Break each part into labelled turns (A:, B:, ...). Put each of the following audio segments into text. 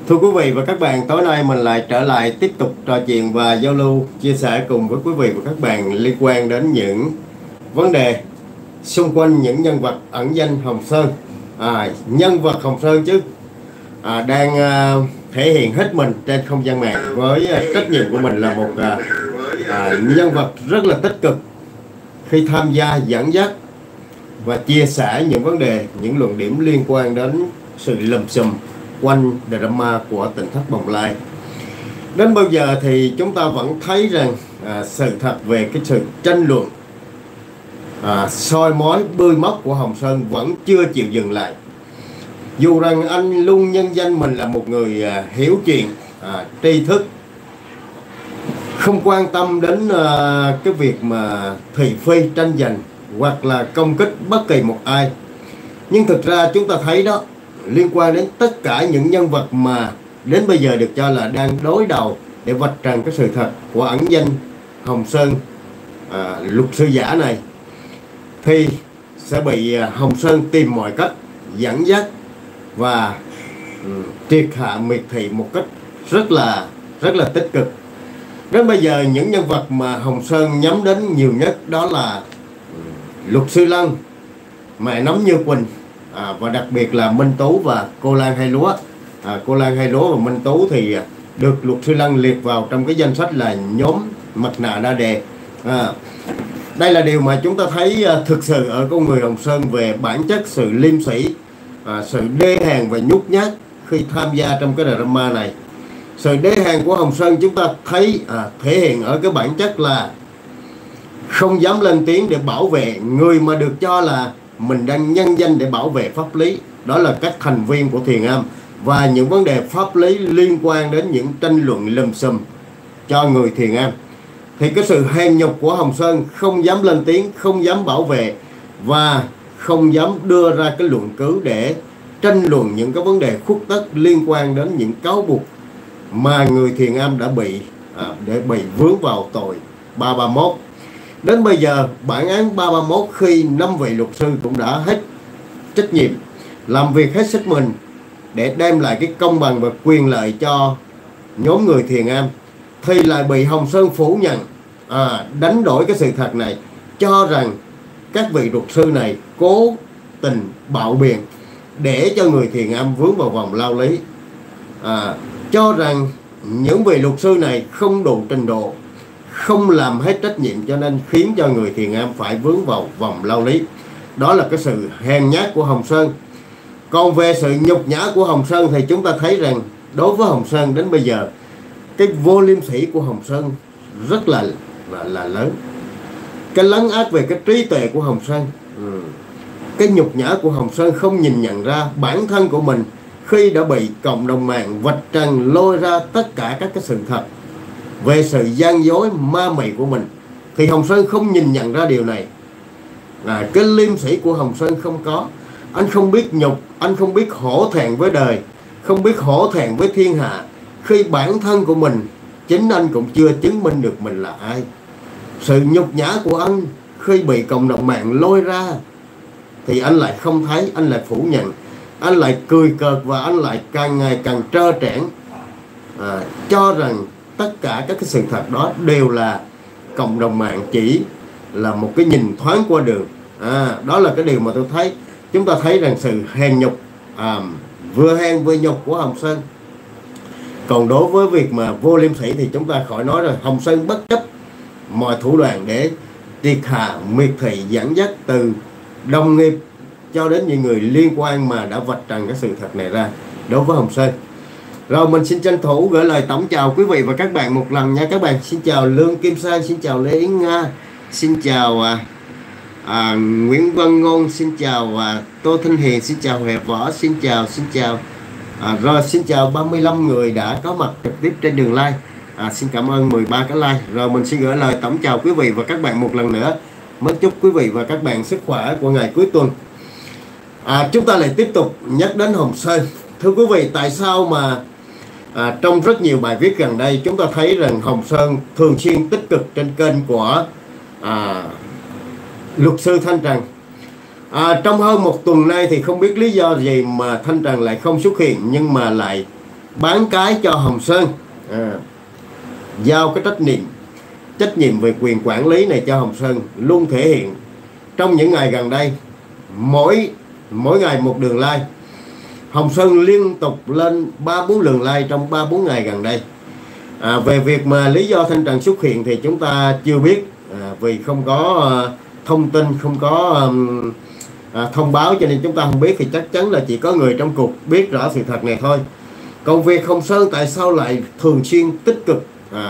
A: Thưa quý vị và các bạn, tối nay mình lại trở lại tiếp tục trò chuyện và giao lưu, chia sẻ cùng với quý vị và các bạn liên quan đến những vấn đề xung quanh những nhân vật ẩn danh Hồng Sơn. Nhân vật Hồng Sơn chứ đang thể hiện hết mình trên không gian mạng với trách nhiệm của mình là một nhân vật rất là tích cực khi tham gia dẫn dắt và chia sẻ những vấn đề, những luận điểm liên quan đến sự lùm xùm quanh drama của tỉnh thất Bồng Lai. Đến bây giờ thì chúng ta vẫn thấy rằng sự thật về cái sự tranh luận soi mói bươi móc của Hồng Sơn vẫn chưa chịu dừng lại. Dù rằng anh luôn nhân danh mình là một người hiểu chuyện, tri thức, không quan tâm đến cái việc mà thị phi tranh giành hoặc là công kích bất kỳ một ai. Nhưng thực ra chúng ta thấy đó, liên quan đến tất cả những nhân vật mà đến bây giờ được cho là đang đối đầu để vạch trần cái sự thật của ẩn danh Hồng Sơn, luật sư giả này, thì sẽ bị Hồng Sơn tìm mọi cách dẫn dắt và triệt hạ miệt thị một cách rất là tích cực. Đến bây giờ những nhân vật mà Hồng Sơn nhắm đến nhiều nhất đó là luật sư Lân, mẹ Nấm Như Quỳnh, và đặc biệt là Minh Tú và cô Lan Hai Lúa. Cô Lan Hai Lúa và Minh Tú thì được luật sư Lân liệt vào trong cái danh sách là nhóm mặt nạ đa đề. Đây là điều mà chúng ta thấy thực sự ở con người Hồng Sơn về bản chất sự liêm sĩ, sự đê hèn và nhút nhát khi tham gia trong cái drama này. Sự đê hèn của Hồng Sơn chúng ta thấy thể hiện ở cái bản chất là không dám lên tiếng để bảo vệ người mà được cho là mình đang nhân danh để bảo vệ pháp lý. Đó là các thành viên của Thiền Am và những vấn đề pháp lý liên quan đến những tranh luận lùm xùm cho người Thiền Am. Thì cái sự hèn nhục của Hồng Sơn không dám lên tiếng, không dám bảo vệ và không dám đưa ra cái luận cứ để tranh luận những cái vấn đề khuất tất liên quan đến những cáo buộc mà người Thiền Am đã bị vướng vào tội 331. Đến bây giờ bản án 331 khi 5 vị luật sư cũng đã hết trách nhiệm, làm việc hết sức mình để đem lại cái công bằng và quyền lợi cho nhóm người Thiền Am, thì lại bị Hồng Sơn phủ nhận, đánh đổi cái sự thật này, cho rằng các vị luật sư này cố tình bạo biện để cho người Thiền Am vướng vào vòng lao lý, cho rằng những vị luật sư này không đủ trình độ, không làm hết trách nhiệm, cho nên khiến cho người Thiền Am phải vướng vào vòng lao lý. Đó là cái sự hèn nhát của Hồng Sơn. Còn về sự nhục nhã của Hồng Sơn thì chúng ta thấy rằng đối với Hồng Sơn đến bây giờ, cái vô liêm sỉ của Hồng Sơn rất là lớn. Cái lấn át về cái trí tuệ của Hồng Sơn, cái nhục nhã của Hồng Sơn không nhìn nhận ra bản thân của mình khi đã bị cộng đồng mạng vạch trần lôi ra tất cả các cái sự thật về sự gian dối ma mị của mình, thì Hồng Sơn không nhìn nhận ra điều này. Cái liêm sĩ của Hồng Sơn không có. Anh không biết nhục, anh không biết hổ thẹn với đời, không biết hổ thẹn với thiên hạ, khi bản thân của mình chính anh cũng chưa chứng minh được mình là ai. Sự nhục nhã của anh khi bị cộng đồng mạng lôi ra thì anh lại không thấy, anh lại phủ nhận, anh lại cười cợt và anh lại càng ngày càng trơ trẽn, cho rằng tất cả các cái sự thật đó đều là cộng đồng mạng chỉ là một cái nhìn thoáng qua đường. Đó là cái điều mà tôi thấy. Chúng ta thấy rằng sự hèn nhục, vừa hèn vừa nhục của Hồng Sơn. Còn đối với việc mà vô liêm sỉ thì chúng ta khỏi nói rồi. Hồng Sơn bất chấp mọi thủ đoạn để triệt hạ miệt thị, dẫn dắt từ đồng nghiệp cho đến những người liên quan mà đã vạch trần cái sự thật này ra đối với Hồng Sơn. Rồi mình xin tranh thủ gửi lời tổng chào quý vị và các bạn một lần nha các bạn. Xin chào Lương Kim Sang, xin chào Lê Yến Nga, xin chào Nguyễn Văn Ngôn, xin chào Tô Thanh Hiền, xin chào Huệ Võ, xin chào rồi xin chào 35 người đã có mặt trực tiếp trên đường live. Xin cảm ơn 13 cái like. Rồi mình xin gửi lời tổng chào quý vị và các bạn một lần nữa. Mới chúc quý vị và các bạn sức khỏe của ngày cuối tuần. Chúng ta lại tiếp tục nhắc đến Hồng Sơn. Thưa quý vị, tại sao mà trong rất nhiều bài viết gần đây chúng ta thấy rằng Hồng Sơn thường xuyên tích cực trên kênh của luật sư Thanh Trần. Trong hơn một tuần nay thì không biết lý do gì mà Thanh Trần lại không xuất hiện, nhưng mà lại bán cái cho Hồng Sơn, giao cái trách nhiệm về quyền quản lý này cho Hồng Sơn, luôn thể hiện trong những ngày gần đây. Mỗi ngày một đường like. Hồng Sơn liên tục lên 3-4 đường like trong 3-4 ngày gần đây. Về việc mà lý do Thanh Trần xuất hiện thì chúng ta chưa biết, vì không có thông tin, không có thông báo, cho nên chúng ta không biết. Thì chắc chắn là chỉ có người trong cuộc biết rõ sự thật này thôi. Còn việc Hồng Sơn tại sao lại thường xuyên tích cực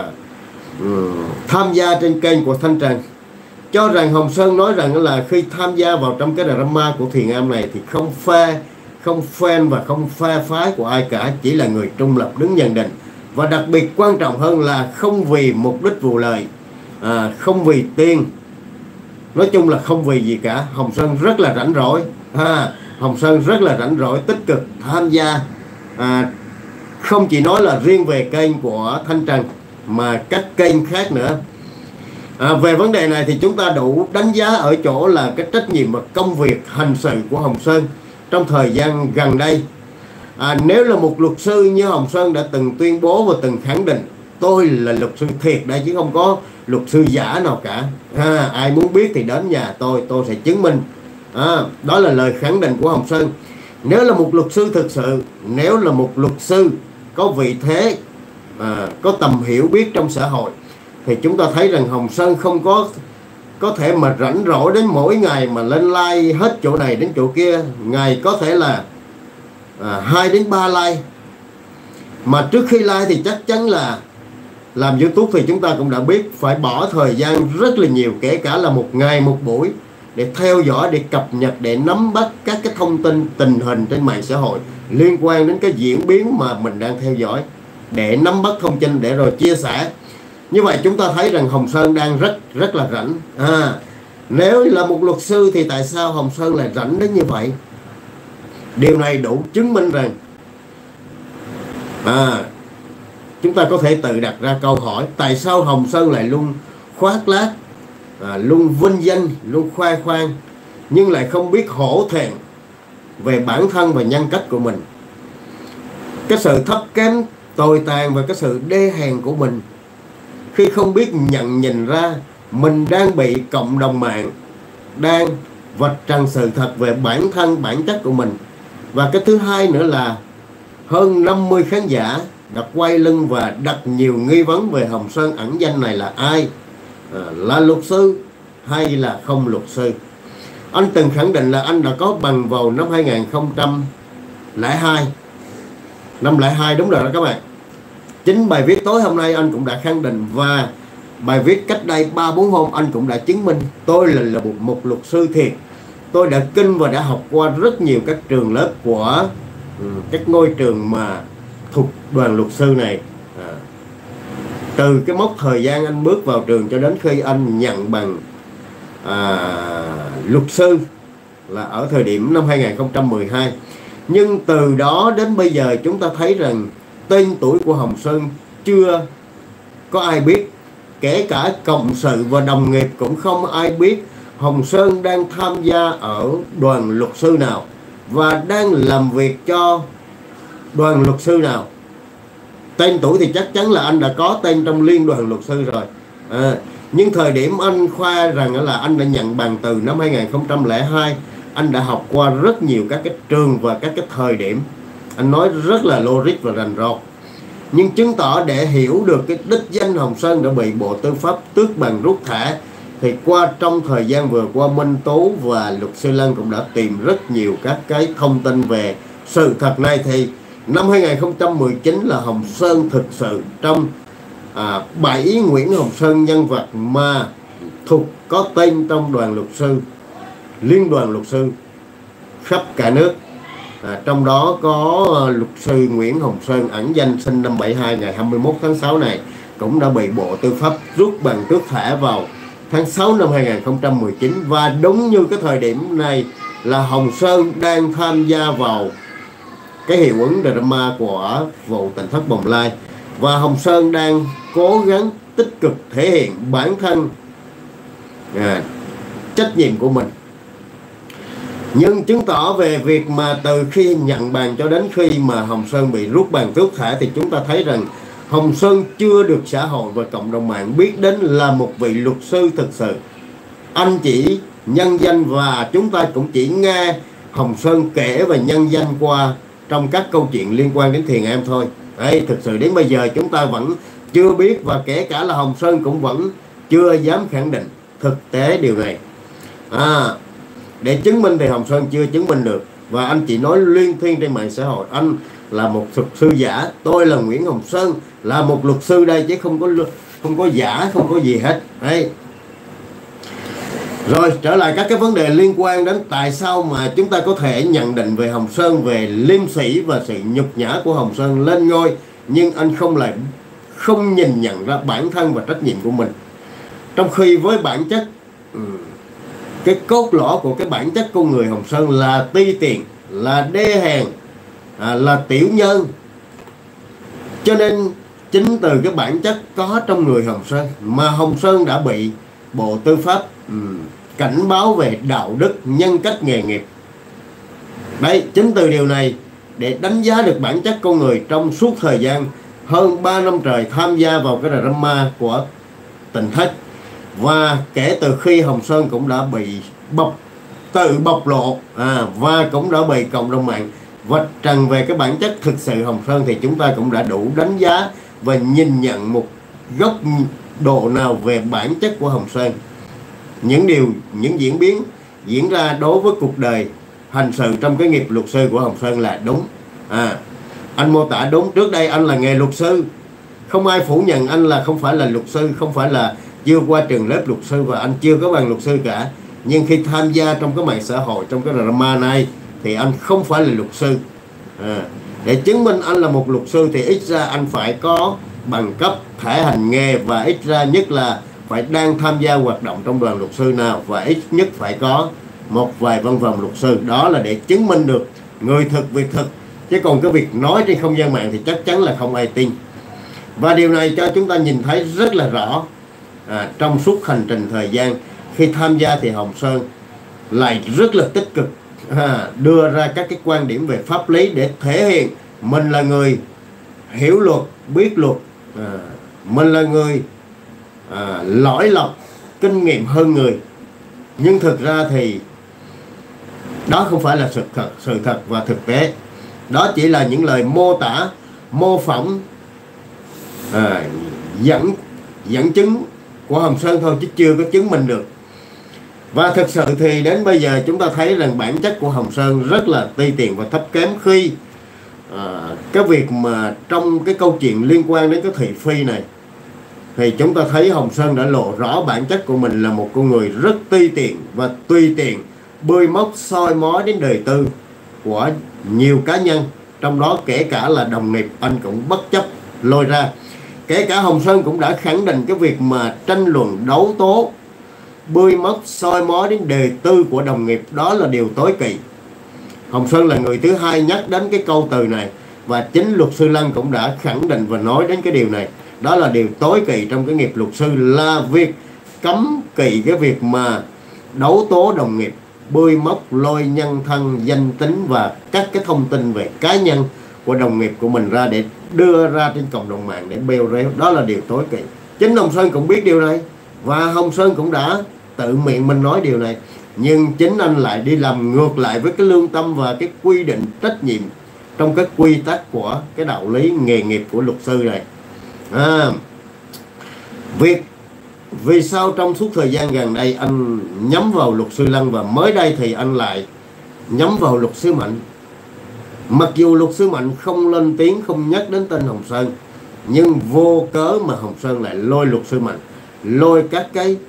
A: tham gia trên kênh của Thanh Trần, cho rằng Hồng Sơn nói rằng là khi tham gia vào trong cái drama của Thiền Am này thì không fan và không phe phái của ai cả, chỉ là người trung lập đứng nhận định. Và đặc biệt quan trọng hơn là không vì mục đích vụ lợi, không vì tiền, nói chung là không vì gì cả. Hồng Sơn rất là rảnh rỗi, Hồng Sơn rất là rảnh rỗi, tích cực tham gia, không chỉ nói là riêng về kênh của Thanh Trần mà các kênh khác nữa. Về vấn đề này thì chúng ta đủ đánh giá ở chỗ là cái trách nhiệm và công việc hành sự của Hồng Sơn trong thời gian gần đây. Nếu là một luật sư như Hồng Sơn đã từng tuyên bố và từng khẳng định tôi là luật sư thiệt đây, chứ không có luật sư giả nào cả, ai muốn biết thì đến nhà tôi sẽ chứng minh. Đó là lời khẳng định của Hồng Sơn. Nếu là một luật sư thực sự, nếu là một luật sư có vị thế, có tầm hiểu biết trong xã hội, thì chúng ta thấy rằng Hồng Sơn không có thể mà rảnh rỗi đến mỗi ngày mà lên like hết chỗ này đến chỗ kia. Ngày có thể là 2 đến 3 like. Mà trước khi like thì chắc chắn là làm YouTube thì chúng ta cũng đã biết phải bỏ thời gian rất là nhiều, kể cả là một ngày một buổi, để theo dõi, để cập nhật, để nắm bắt các cái thông tin tình hình trên mạng xã hội liên quan đến cái diễn biến mà mình đang theo dõi, để nắm bắt thông tin để rồi chia sẻ. Như vậy chúng ta thấy rằng Hồng Sơn đang rất là rảnh. Nếu là một luật sư thì tại sao Hồng Sơn lại rảnh đến như vậy? Điều này đủ chứng minh rằng chúng ta có thể tự đặt ra câu hỏi, tại sao Hồng Sơn lại luôn khoác lác, luôn vinh danh, luôn khoe khoang, nhưng lại không biết hổ thẹn về bản thân và nhân cách của mình. Cái sự thấp kém, tồi tàn và cái sự đê hèn của mình, khi không biết nhận nhìn ra mình đang bị cộng đồng mạng đang vạch trần sự thật về bản thân, bản chất của mình. Và cái thứ hai nữa là hơn 50 khán giả đã quay lưng và đặt nhiều nghi vấn về Hồng Sơn ẩn danh này là ai, là luật sư hay là không luật sư. Anh từng khẳng định là anh đã có bằng vào năm 2002. Năm 02 đúng rồi đó các bạn. Chính bài viết tối hôm nay anh cũng đã khẳng định, và bài viết cách đây 3-4 hôm anh cũng đã chứng minh tôi là một luật sư thiệt. Tôi đã kinh và đã học qua rất nhiều các trường lớp của các ngôi trường mà thuộc đoàn luật sư này. Từ cái mốc thời gian anh bước vào trường cho đến khi anh nhận bằng luật sư là ở thời điểm năm 2012. Nhưng từ đó đến bây giờ chúng ta thấy rằng tên tuổi của Hồng Sơn chưa có ai biết, kể cả cộng sự và đồng nghiệp cũng không ai biết Hồng Sơn đang tham gia ở đoàn luật sư nào và đang làm việc cho đoàn luật sư nào. Tên tuổi thì chắc chắn là anh đã có tên trong liên đoàn luật sư rồi. Nhưng thời điểm anh khoe rằng là anh đã nhận bằng từ năm 2002, anh đã học qua rất nhiều các cái trường và các cái thời điểm. Anh nói rất là logic và rành rọt. Nhưng chứng tỏ để hiểu được cái đích danh Hồng Sơn đã bị Bộ Tư pháp tước bằng rút thẻ, thì trong thời gian vừa qua Minh Tú và luật sư Lân cũng đã tìm rất nhiều các cái thông tin về sự thật này. Thì năm 2019 là Hồng Sơn thực sự trong 7 Nguyễn Hồng Sơn nhân vật mà thuộc có tên trong đoàn luật sư, liên đoàn luật sư khắp cả nước. Trong đó có luật sư Nguyễn Hồng Sơn ẩn danh sinh năm 72 ngày 21 tháng 6 này cũng đã bị Bộ Tư pháp rút bằng tước thẻ vào tháng 6 năm 2019. Và đúng như cái thời điểm này là Hồng Sơn đang tham gia vào cái hiệu ứng drama của vụ Tỉnh thất Bồng Lai, và Hồng Sơn đang cố gắng tích cực thể hiện bản thân, trách nhiệm của mình. Nhưng chứng tỏ về việc mà từ khi nhận bàn cho đến khi mà Hồng Sơn bị rút bàn tước thẻ thì chúng ta thấy rằng Hồng Sơn chưa được xã hội và cộng đồng mạng biết đến là một vị luật sư thực sự. Anh chỉ nhân danh và chúng ta cũng chỉ nghe Hồng Sơn kể và nhân danh qua trong các câu chuyện liên quan đến Thiền Am thôi. Đấy, thực sự đến bây giờ chúng ta vẫn chưa biết, và kể cả là Hồng Sơn cũng vẫn chưa dám khẳng định thực tế điều này. Để chứng minh thì Hồng Sơn chưa chứng minh được, và anh chỉ nói liên thuyên trên mạng xã hội anh là một luật sư giả, tôi là Nguyễn Hồng Sơn là một luật sư đây, chứ không có giả, không có gì hết. Đấy. Rồi trở lại các cái vấn đề liên quan đến tại sao mà chúng ta có thể nhận định về Hồng Sơn, về liêm sĩ và sự nhục nhã của Hồng Sơn lên ngôi, nhưng anh không nhìn nhận ra bản thân và trách nhiệm của mình. Trong khi với bản chất, cái cốt lõi của cái bản chất con người Hồng Sơn là ti tiện, là đê hèn, là tiểu nhân. Cho nên chính từ cái bản chất có trong người Hồng Sơn mà Hồng Sơn đã bị Bộ Tư pháp cảnh báo về đạo đức, nhân cách, nghề nghiệp. Đấy, chính từ điều này để đánh giá được bản chất con người trong suốt thời gian hơn 3 năm trời tham gia vào cái drama của Tỉnh Thất. Và kể từ khi Hồng Sơn cũng đã bị tự bộc lộ và cũng đã bị cộng đồng mạng vạch trần về cái bản chất thực sự Hồng Sơn, thì chúng ta cũng đã đủ đánh giá và nhìn nhận một góc độ nào về bản chất của Hồng Sơn. Những diễn biến diễn ra đối với cuộc đời hành sự trong cái nghiệp luật sư của Hồng Sơn là đúng. Anh mô tả đúng. Trước đây anh là nghề luật sư, không ai phủ nhận anh là không phải là luật sư, không phải là chưa qua trường lớp luật sư, và anh chưa có bằng luật sư cả. Nhưng khi tham gia trong cái mạng xã hội, trong cái drama này, thì anh không phải là luật sư. Để chứng minh anh là một luật sư thì ít ra anh phải có bằng cấp, thẻ hành nghề, và ít ra nhất là phải đang tham gia hoạt động trong đoàn luật sư nào, và ít nhất phải có một vài văn phòng luật sư. Đó là để chứng minh được người thực việc thực. Chứ còn cái việc nói trên không gian mạng thì chắc chắn là không ai tin. Và điều này cho chúng ta nhìn thấy rất là rõ trong suốt hành trình thời gian. Khi tham gia thì Hồng Sơn lại rất là tích cực đưa ra các cái quan điểm về pháp lý để thể hiện mình là người hiểu luật, biết luật, mình là người lõi lọc, kinh nghiệm hơn người. Nhưng thực ra thì đó không phải là sự thật và thực tế. Đó chỉ là những lời mô tả, mô phỏng, dẫn chứng của Hồng Sơn thôi, chứ chưa có chứng minh được. Và thực sự thì đến bây giờ chúng ta thấy rằng bản chất của Hồng Sơn rất là ti tiện và thấp kém, khi cái việc mà trong cái câu chuyện liên quan đến cái thị phi này thì chúng ta thấy Hồng Sơn đã lộ rõ bản chất của mình là một con người rất ti tiện và tùy tiện, bươi móc soi mói đến đời tư của nhiều cá nhân, trong đó kể cả là đồng nghiệp anh cũng bất chấp lôi ra. Kể cả Hồng Sơn cũng đã khẳng định cái việc mà tranh luận, đấu tố, bươi móc soi mói đến đời tư của đồng nghiệp, đó là điều tối kỵ. Hồng Sơn là người thứ hai nhắc đến cái câu từ này, và chính luật sư Lân cũng đã khẳng định và nói đến cái điều này. Đó là điều tối kỵ trong cái nghiệp luật sư, là việc cấm kỵ cái việc mà đấu tố đồng nghiệp, bươi móc lôi nhân thân, danh tính và các cái thông tin về cá nhân của đồng nghiệp của mình ra để đưa ra trên cộng đồng mạng để bêu rếu. Đó là điều tối kỵ. Chính Hồng Sơn cũng biết điều này, và Hồng Sơn cũng đã tự miệng mình nói điều này. Nhưng chính anh lại đi làm ngược lại với cái lương tâm và cái quy định trách nhiệm trong cái quy tắc của cái đạo lý nghề nghiệp của luật sư này. Vì sao trong suốt thời gian gần đây anh nhắm vào luật sư Lân, và mới đây thì anh lại nhắm vào luật sư Mạnh? Mặc dù luật sư Mạnh không lên tiếng, không nhắc đến tên Hồng Sơn, nhưng vô cớ mà Hồng Sơn lại lôi luật sư Mạnh, lôi các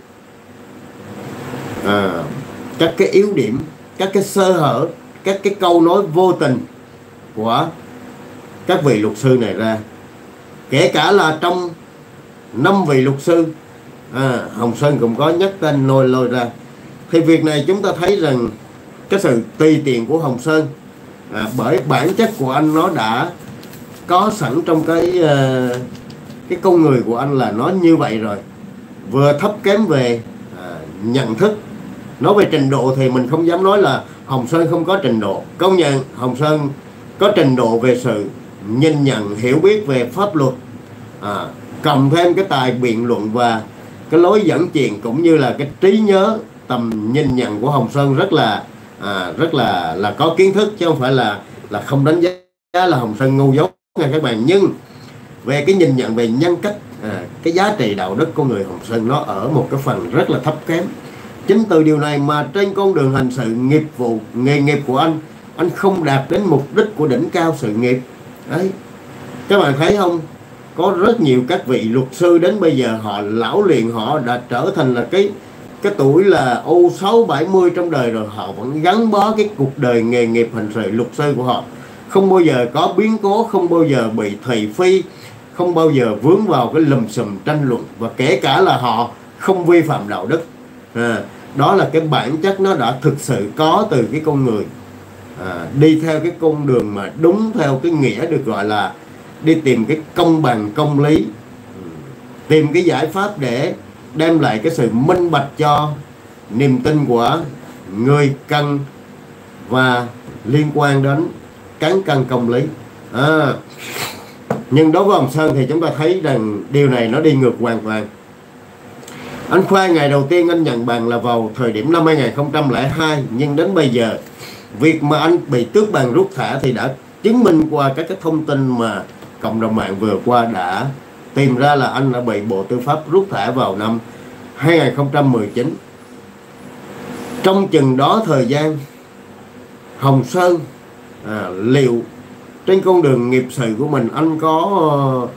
A: cái yếu điểm, các cái sơ hở, các cái câu nói vô tình của các vị luật sư này ra. Kể cả là trong 5 vị luật sư, Hồng Sơn cũng có nhắc tên lôi ra. Thì việc này chúng ta thấy rằng cái sự tùy tiện của Hồng Sơn, bởi bản chất của anh nó đã có sẵn trong cái con người của anh là nó như vậy rồi. Vừa thấp kém về nhận thức, Nói về trình độ thì mình không dám nói là Hồng Sơn không có trình độ. Công nhận Hồng Sơn có trình độ về sự nhìn nhận, hiểu biết về pháp luật, cộng thêm cái tài biện luận và cái lối dẫn chuyện cũng như là cái trí nhớ, tầm nhìn nhận của Hồng Sơn rất là có kiến thức, chứ không phải là không đánh giá là Hồng Sơn ngu dốt nha các bạn. Nhưng về cái nhìn nhận về nhân cách, cái giá trị đạo đức của người Hồng Sơn nó ở một cái phần rất là thấp kém. Chính từ điều này mà trên con đường hành sự nghiệp vụ nghề nghiệp của anh không đạt đến mục đích của đỉnh cao sự nghiệp đấy. Các bạn thấy không, có rất nhiều các vị luật sư đến bây giờ họ lão luyện, họ đã trở thành là cái tuổi là U60-70 trong đời rồi, họ vẫn gắn bó cái cuộc đời nghề nghiệp hành sự luật sư của họ, không bao giờ có biến cố, không bao giờ bị thị phi, không bao giờ vướng vào cái lùm xùm tranh luận, và kể cả là họ không vi phạm đạo đức. Đó là cái bản chất nó đã thực sự có từ cái con người đi theo cái con đường mà đúng theo cái nghĩa được gọi là đi tìm cái công bằng công lý, tìm cái giải pháp để đem lại cái sự minh bạch cho niềm tin của người cần và liên quan đến cán cân công lý. Nhưng đối với Hồng Sơn thì chúng ta thấy rằng điều này nó đi ngược hoàn toàn. Anh Khoa ngày đầu tiên anh nhận bằng là vào thời điểm năm 2002, nhưng đến bây giờ việc mà anh bị tước bằng rút thẻ thì đã chứng minh qua các cái thông tin mà cộng đồng mạng vừa qua đã tìm ra là anh đã bị Bộ Tư pháp rút thẻ vào năm 2019. Trong chừng đó thời gian, Hồng Sơn liệu trên con đường nghiệp sự của mình anh có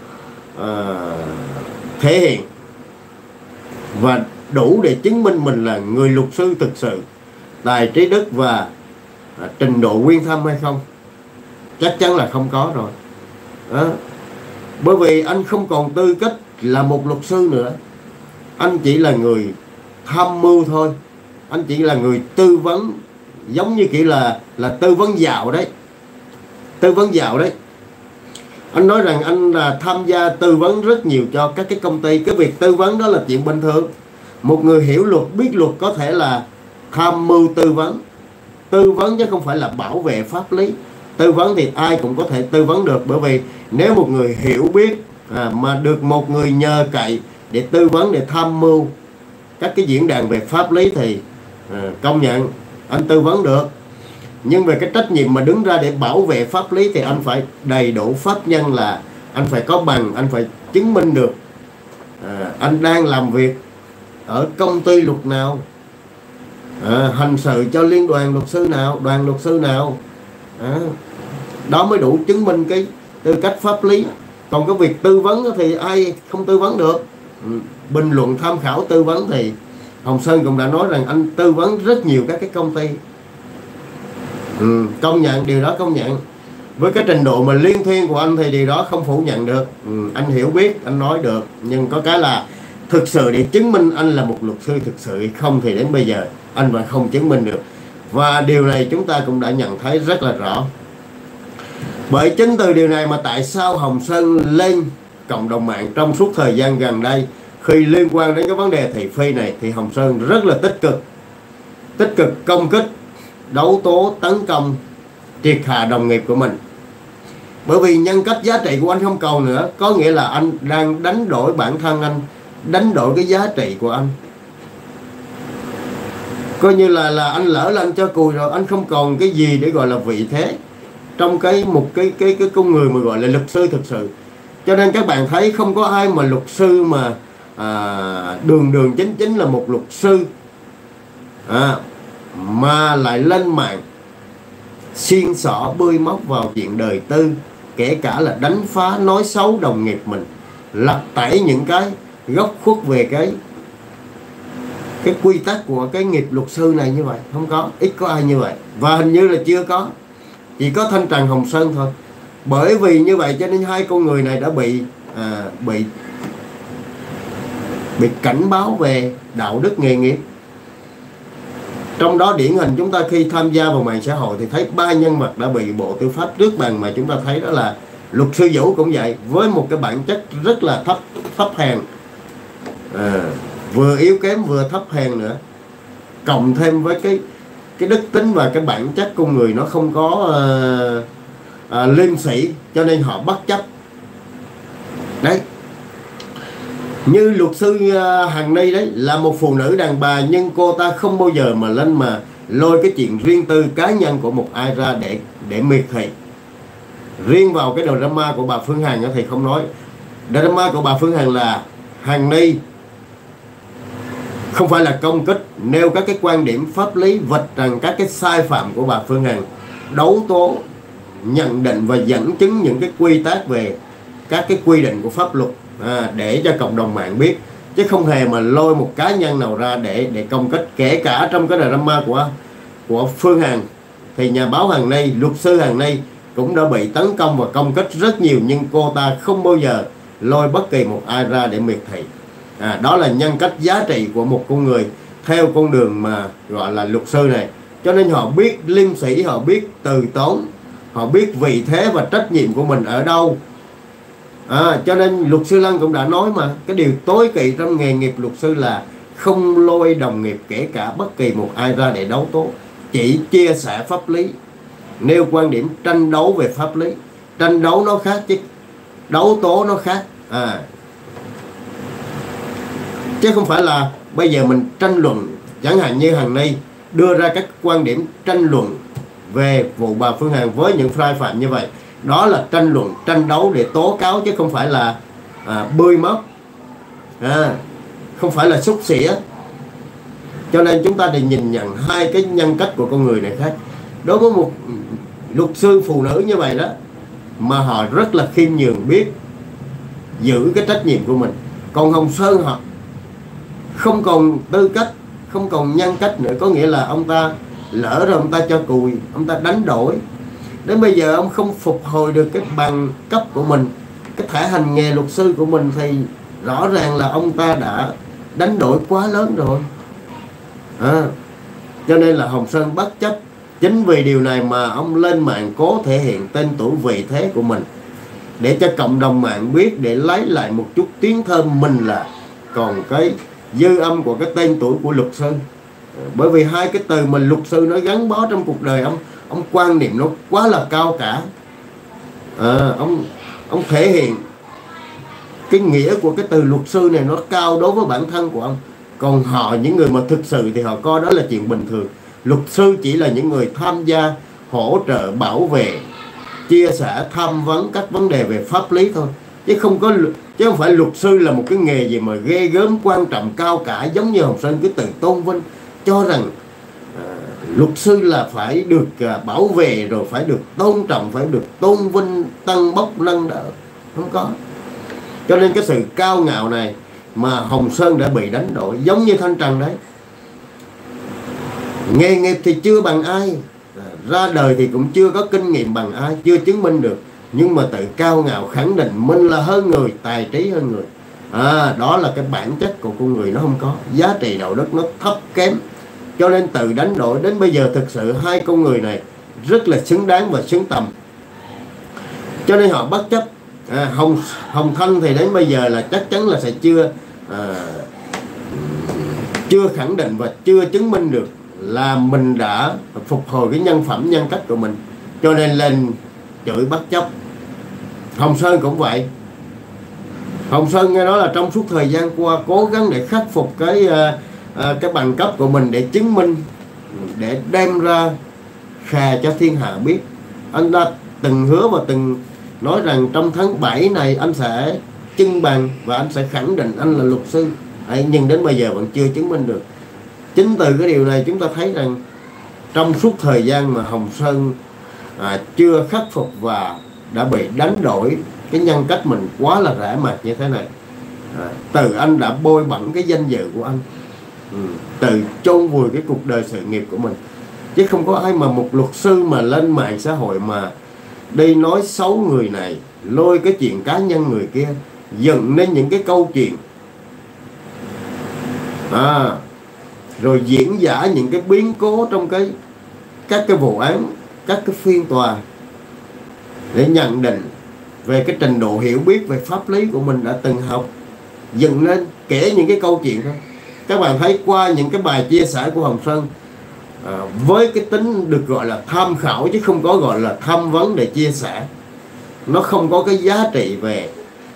A: thể hiện và đủ để chứng minh mình là người luật sư thực sự, tài trí đức và trình độ uyên thâm hay không? Chắc chắn là không có rồi. Bởi vì anh không còn tư cách là một luật sư nữa. Anh chỉ là người tham mưu thôi. Anh chỉ là người tư vấn, giống như kiểu là tư vấn dạo đấy. Tư vấn dạo đấy. Anh nói rằng anh là tham gia tư vấn rất nhiều cho các cái công ty. Cái việc tư vấn đó là chuyện bình thường. Một người hiểu luật, biết luật có thể là tham mưu tư vấn. Tư vấn chứ không phải là bảo vệ pháp lý. Tư vấn thì ai cũng có thể tư vấn được. Bởi vì nếu một người hiểu biết mà được một người nhờ cậy để tư vấn, để tham mưu các cái diễn đàn về pháp lý thì công nhận anh tư vấn được. Nhưng về cái trách nhiệm mà đứng ra để bảo vệ pháp lý thì anh phải đầy đủ pháp nhân, là anh phải có bằng, anh phải chứng minh được anh đang làm việc ở công ty luật nào, hành sự cho liên đoàn luật sư nào, đoàn luật sư nào. Đó mới đủ chứng minh cái tư cách pháp lý. Còn cái việc tư vấn thì ai không tư vấn được. Bình luận tham khảo tư vấn thì Hồng Sơn cũng đã nói rằng anh tư vấn rất nhiều các cái công ty. Công nhận điều đó, công nhận. Với cái trình độ mà liên thuyên của anh thì điều đó không phủ nhận được. Anh hiểu biết, anh nói được. Nhưng có cái là thực sự để chứng minh anh là một luật sư thực sự hay không thì đến bây giờ anh vẫn không chứng minh được. Và điều này chúng ta cũng đã nhận thấy rất là rõ. Bởi chính từ điều này mà tại sao Hồng Sơn lên cộng đồng mạng trong suốt thời gian gần đây, khi liên quan đến cái vấn đề thị phi này thì Hồng Sơn rất là tích cực công kích, đấu tố, tấn công, triệt hạ đồng nghiệp của mình. Bởi vì nhân cách giá trị của anh không còn nữa. Có nghĩa là anh đang đánh đổi bản thân anh, đánh đổi cái giá trị của anh. Coi như là anh lỡ là anh cho cùi rồi, anh không còn cái gì để gọi là vị thế trong một cái con người mà gọi là luật sư thực sự. Cho nên các bạn thấy không có ai mà luật sư mà đường chính là một luật sư mà lại lên mạng xiên xỏ bươi móc vào chuyện đời tư, kể cả là đánh phá, nói xấu đồng nghiệp mình, lật tẩy những cái góc khuất về cái quy tắc của cái nghiệp luật sư này. Như vậy không có, ít có ai như vậy, và hình như là chưa có, chỉ có Thanh Trần Hồng Sơn thôi. Bởi vì như vậy cho nên hai con người này đã bị cảnh báo về đạo đức nghề nghiệp. Trong đó điển hình chúng ta khi tham gia vào mạng xã hội thì thấy 3 nhân vật đã bị Bộ Tư pháp tước bằng, mà chúng ta thấy đó là luật sư Vũ cũng vậy, với một cái bản chất rất là thấp hèn, vừa yếu kém vừa thấp hèn nữa. cộng thêm với cái đức tính và cái bản chất con người nó không có liêm sĩ, cho nên họ bất chấp. Đấy, như luật sư Hằng Ni đấy, là một phụ nữ đàn bà, nhưng cô ta không bao giờ mà lên mà lôi cái chuyện riêng tư cá nhân của một ai ra để miệt thị. Riêng vào cái drama của bà Phương Hằng thì không nói. Drama của bà Phương Hằng là Hằng Ni không phải là công kích, nêu các cái quan điểm pháp lý, vạch rằng các cái sai phạm của bà Phương Hằng, đấu tố, nhận định và dẫn chứng những cái quy tắc về các cái quy định của pháp luật để cho cộng đồng mạng biết, chứ không hề mà lôi một cá nhân nào ra để công kích. Kể cả trong cái drama của Phương Hằng thì nhà báo Hằng Ni, luật sư Hằng Ni cũng đã bị tấn công và công kích rất nhiều, nhưng cô ta không bao giờ lôi bất kỳ một ai ra để miệt thị. Đó là nhân cách giá trị của một con người theo con đường mà gọi là luật sư này. Cho nên họ biết liêm sĩ, họ biết từ tốn, họ biết vị thế và trách nhiệm của mình ở đâu. Cho nên luật sư Lân cũng đã nói mà, cái điều tối kỵ trong nghề nghiệp luật sư là không lôi đồng nghiệp, kể cả bất kỳ một ai ra để đấu tố, chỉ chia sẻ pháp lý, nêu quan điểm, tranh đấu về pháp lý. Tranh đấu nó khác chứ đấu tố nó khác. Chứ không phải là bây giờ mình tranh luận, chẳng hạn như Hằng Ni đưa ra các quan điểm tranh luận về vụ bà Phương Hằng với những sai phạm như vậy, đó là tranh luận, tranh đấu để tố cáo, chứ không phải là bươi móc, không phải là xúc xỉa. Cho nên chúng ta để nhìn nhận hai cái nhân cách của con người này khác. Đối với một luật sư phụ nữ như vậy đó, mà họ rất là khiêm nhường, biết giữ cái trách nhiệm của mình. Còn Hồng Sơn họ không còn tư cách, không còn nhân cách nữa, có nghĩa là ông ta lỡ rồi ông ta cho cùi, ông ta đánh đổi. Đến bây giờ ông không phục hồi được cái bằng cấp của mình, cái thẻ hành nghề luật sư của mình, thì rõ ràng là ông ta đã đánh đổi quá lớn rồi. Cho nên là Hồng Sơn bất chấp. Chính vì điều này mà ông lên mạng cố thể hiện tên tuổi, vị thế của mình, để cho cộng đồng mạng biết, để lấy lại một chút tiếng thơm mình là còn cái dư âm của cái tên tuổi của luật sư. Bởi vì hai cái từ mà luật sư nó gắn bó trong cuộc đời ông quan niệm nó quá là cao cả. Ông thể hiện cái nghĩa của cái từ luật sư này nó cao đối với bản thân của ông. Còn họ, những người mà thực sự thì họ coi đó là chuyện bình thường. Luật sư chỉ là những người tham gia hỗ trợ, bảo vệ, chia sẻ, tham vấn các vấn đề về pháp lý thôi, chứ không phải luật sư là một cái nghề gì mà ghê gớm, quan trọng, cao cả, giống như Hồng Sơn cứ tự tôn vinh, cho rằng luật sư là phải được bảo vệ, rồi phải được tôn trọng, phải được tôn vinh, tăng bốc, nâng đỡ. Không có. Cho nên cái sự cao ngạo này mà Hồng Sơn đã bị đánh đổi, giống như Thanh Trần đấy. Nghề nghiệp thì chưa bằng ai, ra đời thì cũng chưa có kinh nghiệm bằng ai, chưa chứng minh được, nhưng mà tự cao ngạo khẳng định mình là hơn người, tài trí hơn người. Đó là cái bản chất của con người, nó không có giá trị đạo đức, nó thấp kém. Cho nên tự đánh đổi. Đến bây giờ thực sự hai con người này rất là xứng đáng và xứng tầm, cho nên họ bất chấp. Hồng Thanh thì đến bây giờ là chắc chắn là sẽ chưa khẳng định và chưa chứng minh được là mình đã phục hồi cái nhân phẩm, nhân cách của mình, cho nên lên chửi bất chấp. Hồng Sơn cũng vậy. Hồng Sơn nghe nói là trong suốt thời gian qua cố gắng để khắc phục cái bằng cấp của mình, để chứng minh, để đem ra khà cho thiên hạ biết. Anh đã từng hứa và từng nói rằng trong tháng 7 này anh sẽ trưng bằng và anh sẽ khẳng định anh là luật sư. Nhưng đến bây giờ vẫn chưa chứng minh được. Chính từ cái điều này chúng ta thấy rằng trong suốt thời gian mà Hồng Sơn chưa khắc phục và đã bị đánh đổi cái nhân cách mình quá là rẻ mạt như thế này. Từ anh đã bôi bẩn cái danh dự của anh, từ chôn vùi cái cuộc đời sự nghiệp của mình. Chứ không có ai mà một luật sư mà lên mạng xã hội mà đi nói xấu người này, lôi cái chuyện cá nhân người kia, dựng nên những cái câu chuyện, rồi diễn giả những cái biến cố trong các cái vụ án, các cái phiên tòa, để nhận định về cái trình độ hiểu biết về pháp lý của mình đã từng học, dựng lên kể những cái câu chuyện thôi. Các bạn thấy qua những cái bài chia sẻ của Hồng Sơn, với cái tính được gọi là tham khảo chứ không có gọi là tham vấn để chia sẻ, nó không có cái giá trị về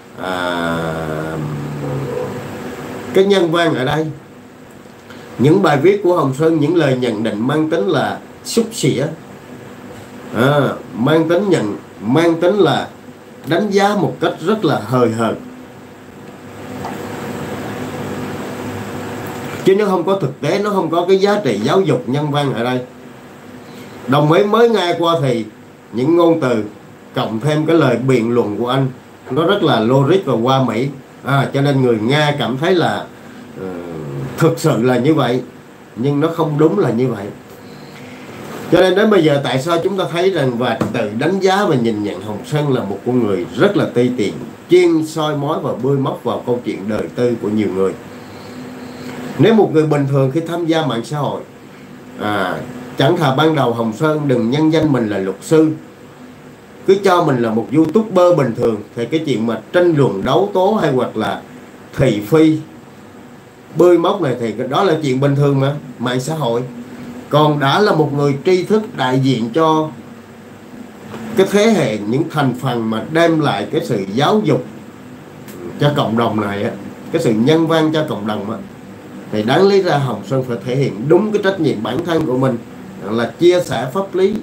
A: cái nhân văn ở đây. Những bài viết của Hồng Sơn, những lời nhận định mang tính là xúc xỉa, mang tính là đánh giá một cách rất là hời hợt, chứ nó không có thực tế, nó không có cái giá trị giáo dục nhân văn ở đây. Đồng ý mới nghe qua thì những ngôn từ cộng thêm cái lời biện luận của anh nó rất là logic và hoa mỹ, cho nên người nghe cảm thấy là thực sự là như vậy, nhưng nó không đúng là như vậy. Cho nên đến bây giờ tại sao chúng ta thấy rằng và tự đánh giá và nhìn nhận Hồng Sơn là một con người rất là ti tiện, chuyên soi mói và bươi móc vào câu chuyện đời tư của nhiều người. Nếu một người bình thường khi tham gia mạng xã hội, chẳng thà ban đầu Hồng Sơn đừng nhân danh mình là luật sư, cứ cho mình là một YouTuber bình thường, thì cái chuyện mà tranh luận đấu tố hay hoặc là thị phi bươi móc này thì đó là chuyện bình thường mà, mạng xã hội. Còn đã là một người tri thức đại diện cho cái thế hệ, những thành phần mà đem lại cái sự giáo dục cho cộng đồng này, cái sự nhân văn cho cộng đồng, thì đáng lý ra Hồng Sơn phải thể hiện đúng cái trách nhiệm bản thân của mình, là chia sẻ pháp lý,